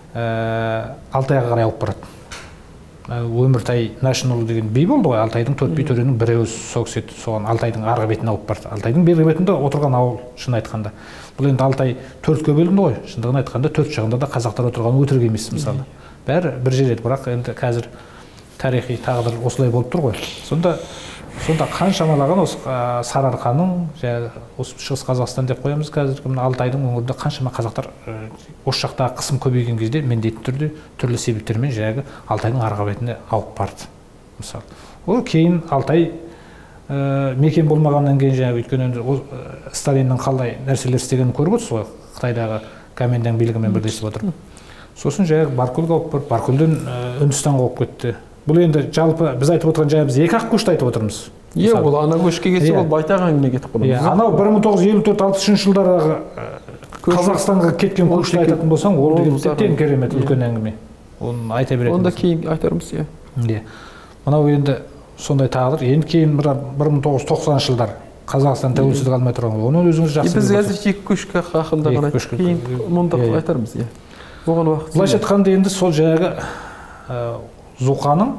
Алтайға қарай ауып барады. Өміртай Нашынұлы деген би болды ғой, Алтайдың төрт би төренің бірі өзі сол кісі еді, соған Алтайдың арғы бетіне ауып барды. Алтайдың бергі бетінде отырған ауыл, шын айтқанда. Бұл енді Алтай төртке бөлінді ғой, шындығын айтқанда төрт жағында да қазақтар отырған өтірік емес, мысалы. бәрі бір жер еді, бірақ енді қазір тарихи тағдыр осылай болып тұр ғой. Сонда сонда қаншамалаған осы Сарыарқаның, осы Шығыс Қазақстан деп қоямыз қазіргі мына Алтайдың өңірінде қаншама қазақтар осы жақтағы қысым көбейген кезде міндетті түрде түрлі себептермен жаңағы Алтайдың арғы бетіне ауып барды. Мысалы, ол кейін Алтай мекен болмағаннан кейін жаңағы өйткені Сталиннің қалай нәрселер істегенін көріп отырсыз ғой, Қытайдағы Комендаң билігімен бірлесіп отыр. Сосын жаңағы Баркөлге ауып барып, Баркөлден Үндістанға ауып кетті. Бұл енді жалпы біз айтып отырған жаңа біз екі ақ көшті айтып отырмыз. Иә, ол ана көшке кетсе ол байтақ әңгіме кетіп қалады. Анау бір мың тоғыз жүз елу төрт алпысыншы жылдардағы Қазақстанға кеткен көшті айтатын болсаң, ол деген тіптен керемет үлкен әңгіме. Оны айта беретін. Оны да кейін айтармыз, иә. Иә. Мынау енді сондай тағдыр. Енді кейін бір мың тоғыз жүз тоқсаныншы жылдар Қазақстан тәуелсіздік алмай тұрған. Оны өзіңіз жақсы білесіз. Біз қазір екі көшке хақында ғана айтып, кейін мұнда айтармыз, иә. Оған уақыт. Былайша айтқанда енді сол жаңағы Зұлқаның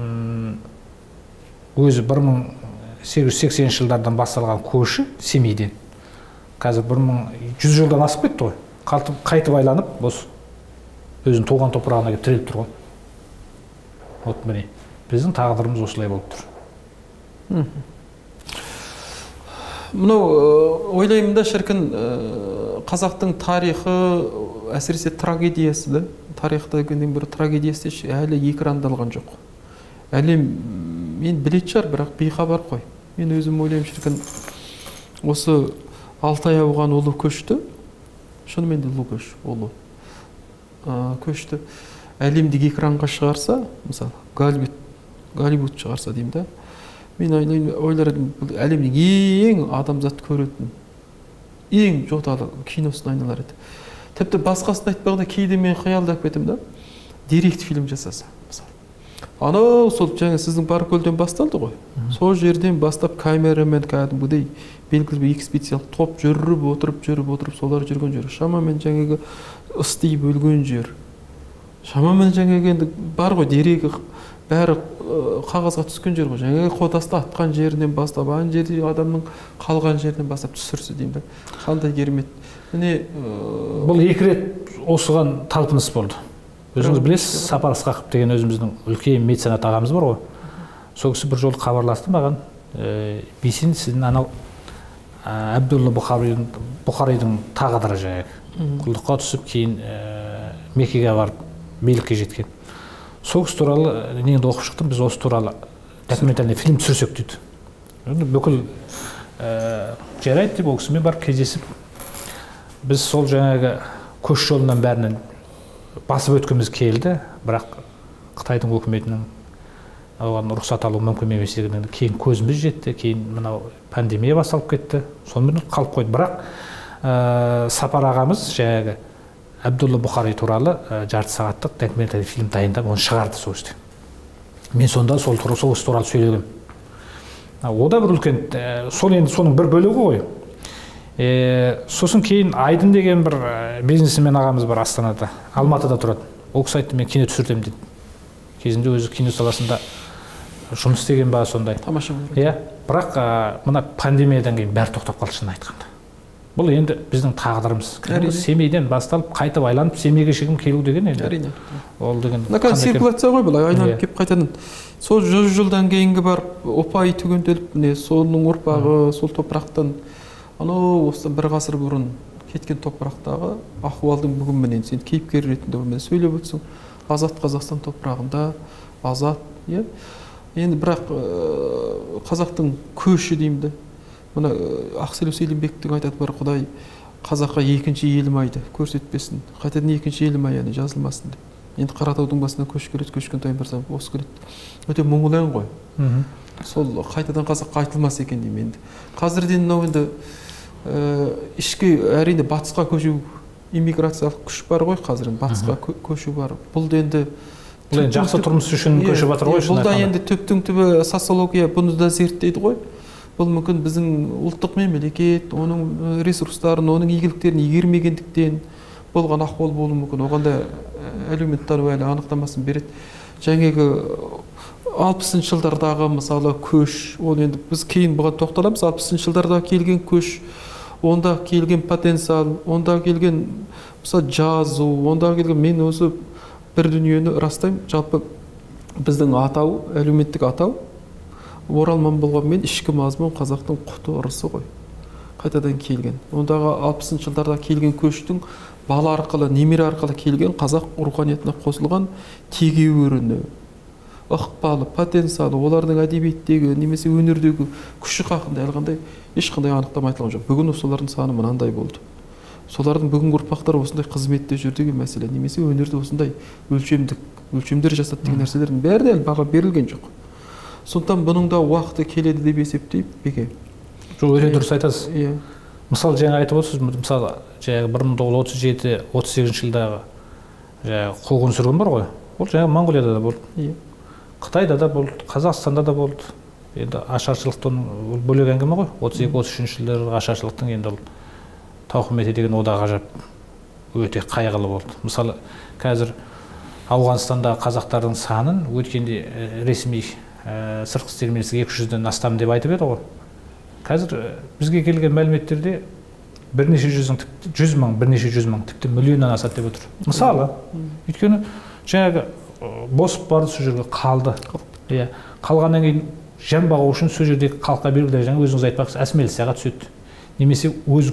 өзі бір мың сегіз жүз сексенінші жылдардан басталған көші Семейден. Қазір бір мың жүз жылдан асып кетті ғой. Қайтып айланып, осы өзінің туған топырағына келіп тіреліп тұр ғой. Вот міне, біздің тағдырымыз осылай болып тұр. Мынау ойлаймын да шіркін қазақтың тарихы, әсіресе трагедиясы да, тарихта екенің бір трагедиясы әлі экрандалған жоқ. Әлем мен білетін шығар, бірақ бейхабар қой. Мен өзім ойлаймын шіркін осы Алтай ауған ұлы көшті, шынымен де ұлы көш, ұлы көшті әлемдік экранға шығарса, мысалы Голливуд шығарса деймін да, мен ойларым әлемнің ең адамзат көретін, ең жоталы киносын айналар еді. Тіпті басқасын айтпағанда кейде мен қиялдап кетем да, директ фильм жасаса, мысалы. Анау сол жаңа сіздің Баркөлден басталды ғой. Сол жерден бастап камерамен кәдімгідей белгілі бір экспедициялық топ жүріп отырып, жүріп отырып, солар жүрген жер. Шамамен жаңағы ыстиып өлген жер. Шамамен жаңағы енді бар ғой дерегі бәрі қағазға түскен жер ғой. Жаңағы Қотасты атқан жерінен бастап, ан жерде адамның қалған жерінен бастап түсірсе деймін да. Қандай керемет. Міне бұл екі рет осыған талпыныс болды. Өзіңіз білесіз, Сапар Ысқақов деген өзіміздің үлкен меценат ағамыз бар ғой. Сол кісі бір жолы хабарласты маған, Бейсен, сіздің анау Әбдулла Бұхаридың тағдыры жаңағы. Құлдыққа түсіп, кейін Меккеге барып, билікке жеткен. Сол кісі туралы неңді оқып шықтым, біз осы туралы документальный фильм түсірсек дейді. Бүкіл жарайды деп ол кісімен барып кездесіп, біз сол жаңағы көш жолынан бәрінен басып өткіміз келді, бірақ Қытайдың өкіметінің оған рұқсат алу мүмкін еместігінен кейін көзіміз жетті, кейін мынау пандемия басталып кетті, сонымен қалып қойды. Бірақ Сапар ағамыз жаңағы Әбдулла Бұхари туралы жарты сағаттық документальный фильм дайындап, оны шығарды сол істе. Мен сонда сол туралы сөйлегем. Ода бір үлкен, сол енді соның бір бөлігі ғой. Сосын кейін Айдын деген бір бизнесмен ағамыз бар Астанада, Алматыда тұрады. Ол кісі айтты, мен кино түсірдім дейді. Кезінде өзі кино саласында жұмыс істеген ба сондай. Тамаша. Иә, бірақ мына пандемиядан кейін бәрі тоқтап қалды шын айтқанда. Бұл енді біздің тағдырымыз. Семейден басталып, қайтып айланып, Семейге шегім келу деген енді. Әрине. Ол деген циркуляция ғой, былай айналып келіп қайтадан. Сол жүз жылдан кейінгі барып, ұпай түгенделіп, міне соның ұрпағы, сол топырақтан анау осы бір ғасыр бұрын кеткен топырақтағы ахуалдың бүгін менен сен кейіпкер ретінде мен сөйлеп өтсің. Азат Қазақстан топырағында, азат, иә. Енді бірақ қазақтың көші деймді. Мына Ақселеу Сейлімбектің айтады бар, Құдай қазаққа екінші елім айды көрсетпесін, қайтадан екінші елім аяны жазылмасын деп. Енді Қаратаудың басына көш келеді, көшкен тайым барса осы келеді. Өте мұңлы ән ғой. Сол қайтадан қазаққа айтылмас екен деймін енді. Қазірден мынау енді ішкі әрине батысқа көшу иммиграциялық күш бар ғой, қазір батысқа көшу бар. Бұл енді жақсы тұрмыс үшін көшіп жатыр ғой. Бұл да енді түптің түбі социология бұны да зерттейді ғой. Бұл мүмкін біздің ұлттық мемлекет, оның ресурстарын, оның игіліктерін игермегендіктен болған ахуал болуы мүмкін. Оған да әлеуметтану әлі анықтамасын береді. Жаңағы алпысыншы жылдардағы мысалы көш, ол енді біз кейін бұған тоқталамыз. алпысыншы жылдарда келген көш, онда келген потенциал, онда келген мысалы жазу, онда келген мен осы бір дүниені растаймын. Жалпы біздің атау, әлеуметтік атау оралман болғанмен ішкі мазмұн қазақтың құты ырысы ғой. Қайтадан келген. Ондағы алпысыншы жылдарда келген көштің бала арқылы, немере арқылы келген қазақ руханиятына қосылған тегеуріні, ықпалы, потенциалы, олардың әдебиеттегі немесе өнердегі күші хақында әлгандай ешқандай анықтама айтылған жоқ. Бүгін солардың саны мынандай болды. Солардың бүгінгі ұрпақтары осындай қызметте жүр деген мәселе, немесе өнерде осындай өлшемдік, өлшемдер жасады деген нәрселердің бәрі де әлі баға берілген жоқ. Сондықтан бұның да уақыты келеді деп есептеймін, Беке. Жоқ, өте дұрыс айтасыз. Иә. Мысалы, жаңа айтып отырсыз, мысалы, жаңағы бір мың тоғыз жүз отыз жеті отыз сегізінші жылдағы жаңағы қуғын сүргін бар ғой. Ол жаңағы Моңғолияда да болды. Иә. Қытайда да болды, Қазақстанда да болды. Енді ашаршылықтың бөлек әңгіме ғой. отыз екі отыз үшінші жылдағы ашаршылықтың енді ол тауқыметі деген ода ғажап өте қайғылы болды. Мысалы, қазір Ауғанстандағы қазақтардың санын өткенде ресми сыртқы істер министрлігі екі жүзден астам деп айтып еді ғой. Қазір бізге келген мәліметтерде бірнеше жүздің, жүз мың, бірнеше жүз мың, тіпті миллионнан асады деп отыр. Мысалы, өйткені жаңағы босып барды, сол жерге қалды. Иә, қалғаннан кейін жан бағу үшін сол жердегі халыққа белгілі, жаңа өзіңіз айтпақсыз, әсмелісияға түседі. Немесе өз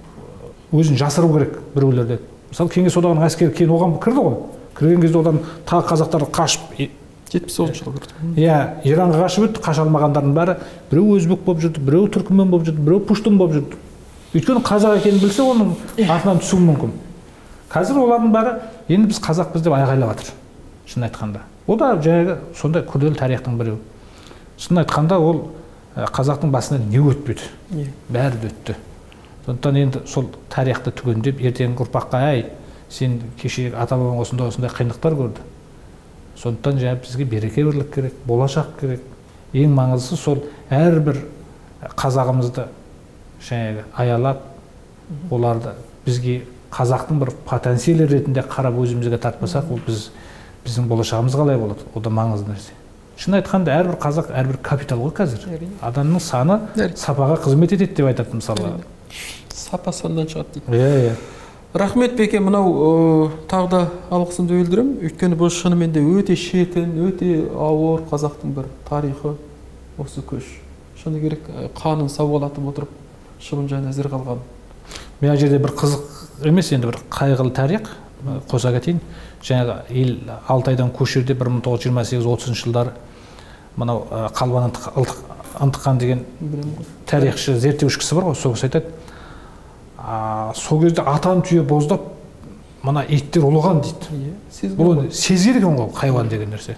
өзін жасыру керек біреулерде. Мысалы, Кеңес одағының әскері кейін оған кірді ғой. Кірген кезде одан тағы қазақтар қашып жетпіс тоғызыншы жылы кірді. Иә, Иранға қашып өтті, қаша алмағандардың бәрі біреу өзбек болып жүрді, біреу түркімен болып жүрді, біреу пуштун болып жүрді. Өйткені қазақ екенін білсе, оның артынан түсуі мүмкін. Қазір олардың бәрі енді біз қазақпыз деп айғайлап жатыр. Шын айтқанда. Ол да жаңағы сондай күрделі тарихтың біреуі. Шын айтқанда ол қазақтың басынан не өтпеді? Бәрі де өтті. Сондықтан енді сол тарихты түгендеп, ертеңгі ұрпаққа, ай, сен кеше ата-бабаң осындай осындай қиындықтар көрді. Сондықтан жаңа бізге береке бірлік керек, болашақ керек. Ең маңыздысы сол әрбір қазағымызды жаңағы аялап, оларды бізге қазақтың бір потенциалы ретінде қарап өзімізге тартпасақ, ол біз біздің болашағымыз қалай болады? Ол да маңызды нәрсе. Шын айтқанда әрбір қазақ әрбір капитал ғой қазір. Адамның саны сапаға қызмет етеді деп айтады мысалы. Сапа сандан шығады дейді. Иә, иә. Рахмет, Беке, мынау тағы да алғысымды білдіремін. Өйткені бұл шынымен де өте шетін, өте ауыр қазақтың бір тарихы осы көш. Шыны керек, қанын сауғалатып отырып, шыбын жайын әзір қалған. Мен жерде бір қызық емес, енді бір қайғылы тарих қоса кетейін. Жаңағы ел Алтайдан көшерде бір мың тоғыз жүз жиырма сегіз отызыншы жылдары мынау Қалбан Ынтыққан деген тарихшы, зерттеуші кісі бар ғой, сол кісі айтады. Сол кезде атан түйе боздап, мына иттер ұлыған дейді. Бұл сезген екен ғой, хайуан деген нәрсе.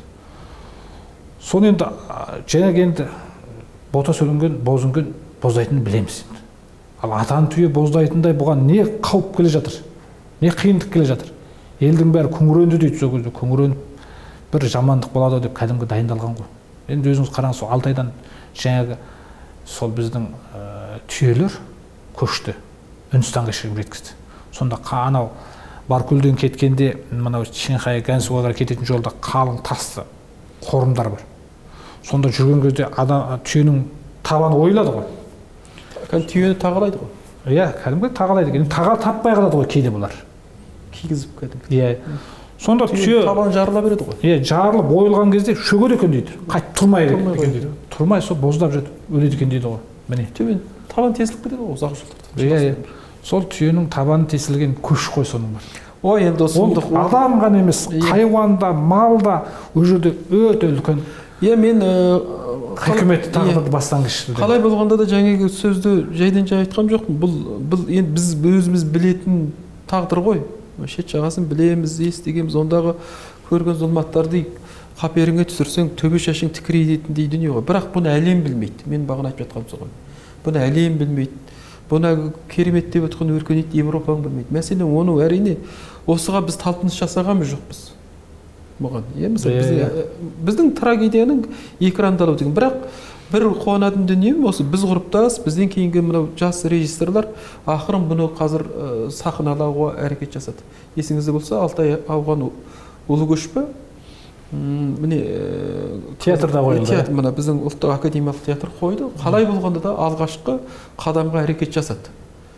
Соны енді жаңағы енді бота сөленген, бозынген боздайтынын білеміз. Ал атан түйе боздайтындай бұған не қауіп келе жатыр? Не қиындық келе жатыр? Елдің бәрі күңіренді дейді, сол кезде күңіреніп бір жамандық болады деп кәдімгі дайындалған ғой. Енді өзіңіз қараңыз, сол Алтайдан жаңағы сол біздің түйелер көшті, Үндістанға шейін жеткізді. Сонда анау Баркөлден кеткенде мынау Шанхай, Гансуға кететін жолда қалың тасты қорымдар бар. Сонда жүрген кезде түйенің табаны ойылады ғой. Кәдімгі түйені тағалайды ғой. Иә, кәдімгі тағалайды. Таға таппай қалады ғой кейде бұлар. Кигізіп кәдімгі. Иә. Сонда түйе табан жарыла береді ғой. Иә, жарылып ойылған кезде шөгеді екен дейді. Қайтып тұрмай екен дейді. Тұрмай сол боздап жүрді, өледі екен дейді ғой. Міне. Төмен табан тесіліп кетеді ғой ұзақ жолдарда. Иә, сол түйенің табаны тесілген көш қой соның бар. Ой, енді осындық адам ғана емес, хайуан да, мал да ол жерде өте үлкен. Иә, мен хикмет тағдырды бастан кешірді. Қалай болғанда да жаңағы сөзді жайдан жай айтқан жоқпын. Бұл бұл енді біз өзіміз білетін тағдыр ғой. Шет жағасын білеміз, естігенбіз, ондағы көрген зұлматтарды қаперіңе түсірсең төбе шашың тікірейдетіндей дүние ғой. Бірақ бұны әлем білмейді. Мен бағана айтып жатқаным сол ғой. Бұны әлем білмейді. Бұны керемет деп отқан өркениет Европаның білмейді. Мәселен, оны әрине осыға біз талпыныс жасағанбыз жоқпыз. Бұған. Иә, мысалы біздің трагедияның экрандалу деген. Бірақ бір қуанатын дүние осы біз ғұрыптас, бізден кейінгі мынау жас режиссерлар ақырын бұны қазір сахналауға әрекет жасады. Есіңізде болса, Алтай ауған ұлы көш пе? Міне театрда қойылды. Мына біздің ұлттық академиялық театр қойды. Қалай болғанда да алғашқы қадамға әрекет жасады.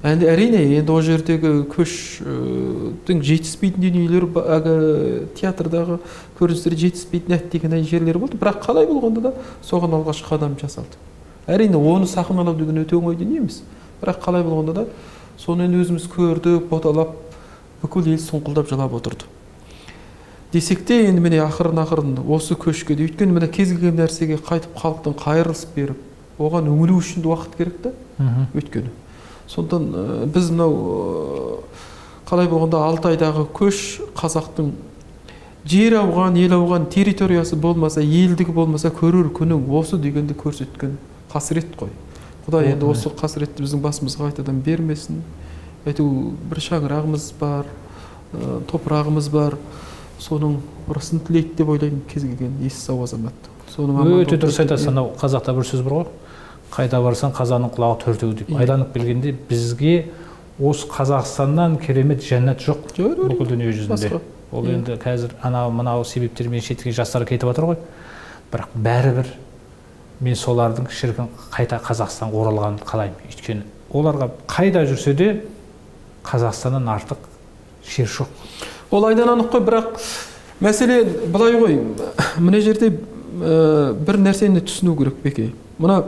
Әнді әрине, енді о жердегі көштің жетіспейтін дүниелер, театрдағы көріністер жетіспейтін әттеген жерлер болды, бірақ қалай болғанда да соған алғашқы қадам жасалды. Әрине, оны сахналау деген өте оңай дүние емес, бірақ қалай болғанда да соны өзіміз көрдік, боталап, бүкіл ел сұңқылдап жылап отырды. Десек те, енді міне ақырын-ақырын осы көшке де, өйткені міне кез келген нәрсеге қайтып халықтың қайырылыс беріп, оған үңілу үшін де уақыт керек та, өйткені. Сондықтан біз мынау қалай болғанда алты айдағы көш қазақтың жер ауған, ел ауған территориясы болмаса, елдігі болмаса көрер күнің осы дегенді көрсеткен қасірет қой. Құдай енді осы қасіретті біздің басымызға қайтадан бермесін. Әйтеу бір шаңырағымыз бар, топырағымыз бар, соның ұрысын тілейді деп ойлаймын кез келген есі сау азамат. Өте дұрыс айтасың, анау қазақта бір сөз бар ғой. Қайда барсаң қазаның құлағы төртеу деп. Айланып келгенде бізге осы Қазақстаннан керемет жәннат жоқ бүкіл дүние жүзінде. Ол енді қазір анау мынау себептермен шетке жастар кетіп жатыр ғой. Бірақ бәрібір мен солардың шіркін қайта Қазақстанға оралғанын қалаймын. Өйткені оларға қайда жүрсе де Қазақстаннан артық жер жоқ. Ол айдан анық қой, бірақ мәселе былай ғой. Мына жерде бір нәрсені түсіну керек Беке. Мына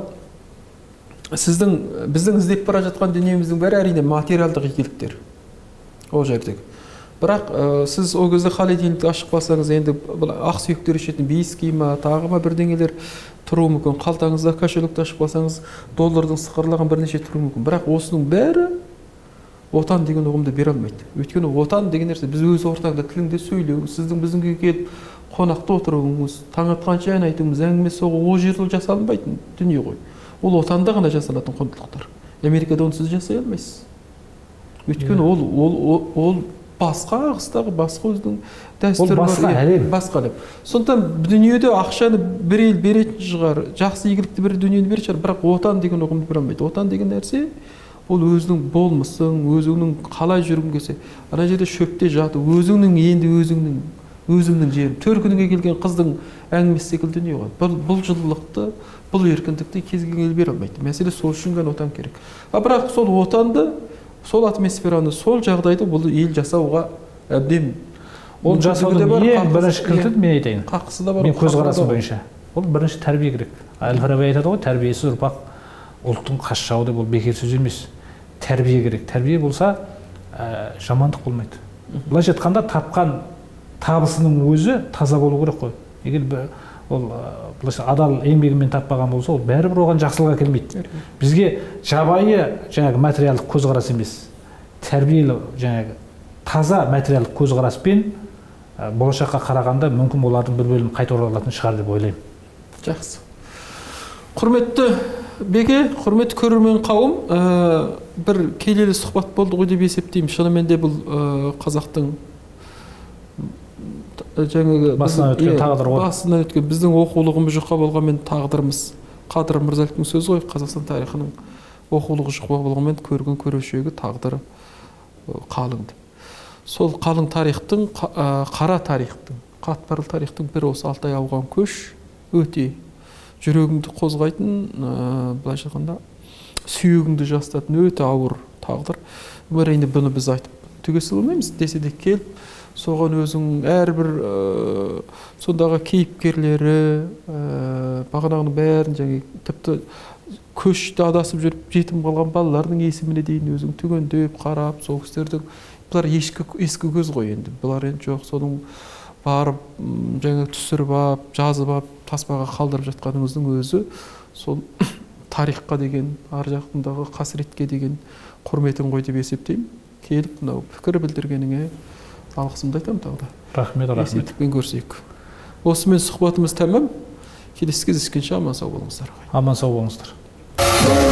сіздің біздің іздеп бара жатқан дүниеміздің бәрі әрине материалдық игіліктер. Ол жердегі. Бірақ сіз о кезде холодильникті ашып қалсаңыз, енді ақ сүйектер ішетін бейіс киімі, тағы ма бірдеңелер тұруы мүмкін. Қалтаңызда кошелекті ашып қалсаңыз, доллардың сықырлаған бірнеше тұруы мүмкін. Бірақ осының бәрі отан деген ұғымды бере алмайды. Өйткені отан деген нәрсе біз өз ортаңда тіліңде сөйлеуіңіз, сіздің біздің үйге келіп қонақта отыруыңыз, таң атқанша ән айтуыңыз, әңгіме соғу ол жерде жасалынбайтын дүние ғой. Ол отанда ғана жасалатын құндылықтар. Америкада оны сіз жасай алмайсыз. Өйткені ол ол ол басқа ағыстағы басқа өзінің дәстүрі бар. Басқа әлем. Басқа әлем. Сондықтан дүниеде ақшаны бір ел беретін шығар, жақсы игілікті бір дүниені беретін шығар, бірақ отан деген ұғымды бере алмайды. Отан деген нәрсе ол өзінің болмысың, өзіңнің қалай жүргің келсе, ана жерде шөпте жатып, өзіңнің енді өзіңнің өзімнің жерім. Төр күнге келген қыздың әңгімесі секілді дүние ғой. Бұл бұл жылылықты, бұл еркіндікті кез келген ел бере алмайды. Мәселе сол үшін ғана отан керек. А бірақ сол отанды, сол атмосфераны, сол жағдайды бұл ел жасауға әбден. Ол жасаудың ең бірінші кілті мен айтайын. Қақысы да бар. Мен көзқарасым бойынша. Ол бірінші тәрбие керек. Әл-Фараби айтады ғой, тәрбиесіз ұрпақ ұлттың қас жауы деп, ол бекер сөз емес. Тәрбие керек. Тәрбие болса, жамандық болмайды. Былайша айтқанда тапқан табысының өзі таза болу керек қой. Егер ол былайша адал еңбегімен таппаған болса, ол бәрібір оған жақсылық әкелмейді. Бізге жабайы жаңағы материалдық көзқарас емес, тәрбиелі жаңағы таза материалдық көзқараспен болашаққа қарағанда мүмкін олардың бір бөлімі қайта оралатын шығар деп ойлаймын. Жақсы. Құрметті Беке, құрметті көрермен қауым, бір келелі сұхбат болды ғой деп есептеймін. Шынымен де бұл қазақтың жаңағы басынан өткен тағдыр ғой. Басынан өткен біздің оқулығымыз жұқа болғанмен тағдырымыз. Қадыр Мырзалиевтің сөзі ғой, Қазақстан тарихының оқулығы жұқа болғанмен көрген көрешегі тағдыры қалыңды. Сол қалың тарихтың, қара тарихтың, қатпарлы тарихтың бір осы алты ай ауған көш өте жүрегіңді қозғайтын, былайша айтқанда сүйегіңді жастатын өте ауыр тағдыр. Әрине бұны біз айтып түгесе алмаймыз, десе де келіп соған өзің әрбір сондағы кейіпкерлері, бағанағының бәрін жаңа тіпті көшті адасып жүріп жетім қалған балалардың есіміне дейін өзің түгендеп қарап, сол кісілердің бұлар ескі ескі көз ғой енді. Бұлар енді жоқ, соның барып жаңа түсіріп ап, жазып ап, таспаға қалдырып жатқаныңыздың өзі сол тарихқа деген, ар жағындағы қасіретке деген құрметің ғой деп есептеймін. Келіп мынау пікір білдіргеніңе алғысымды айтамын тағы да. Рахмет, рахмет. Есептікпен көрсек. Осымен сұхбатымыз тәмам. Келесі кездескенше аман сау болыңыздар. Аман сау болыңыздар.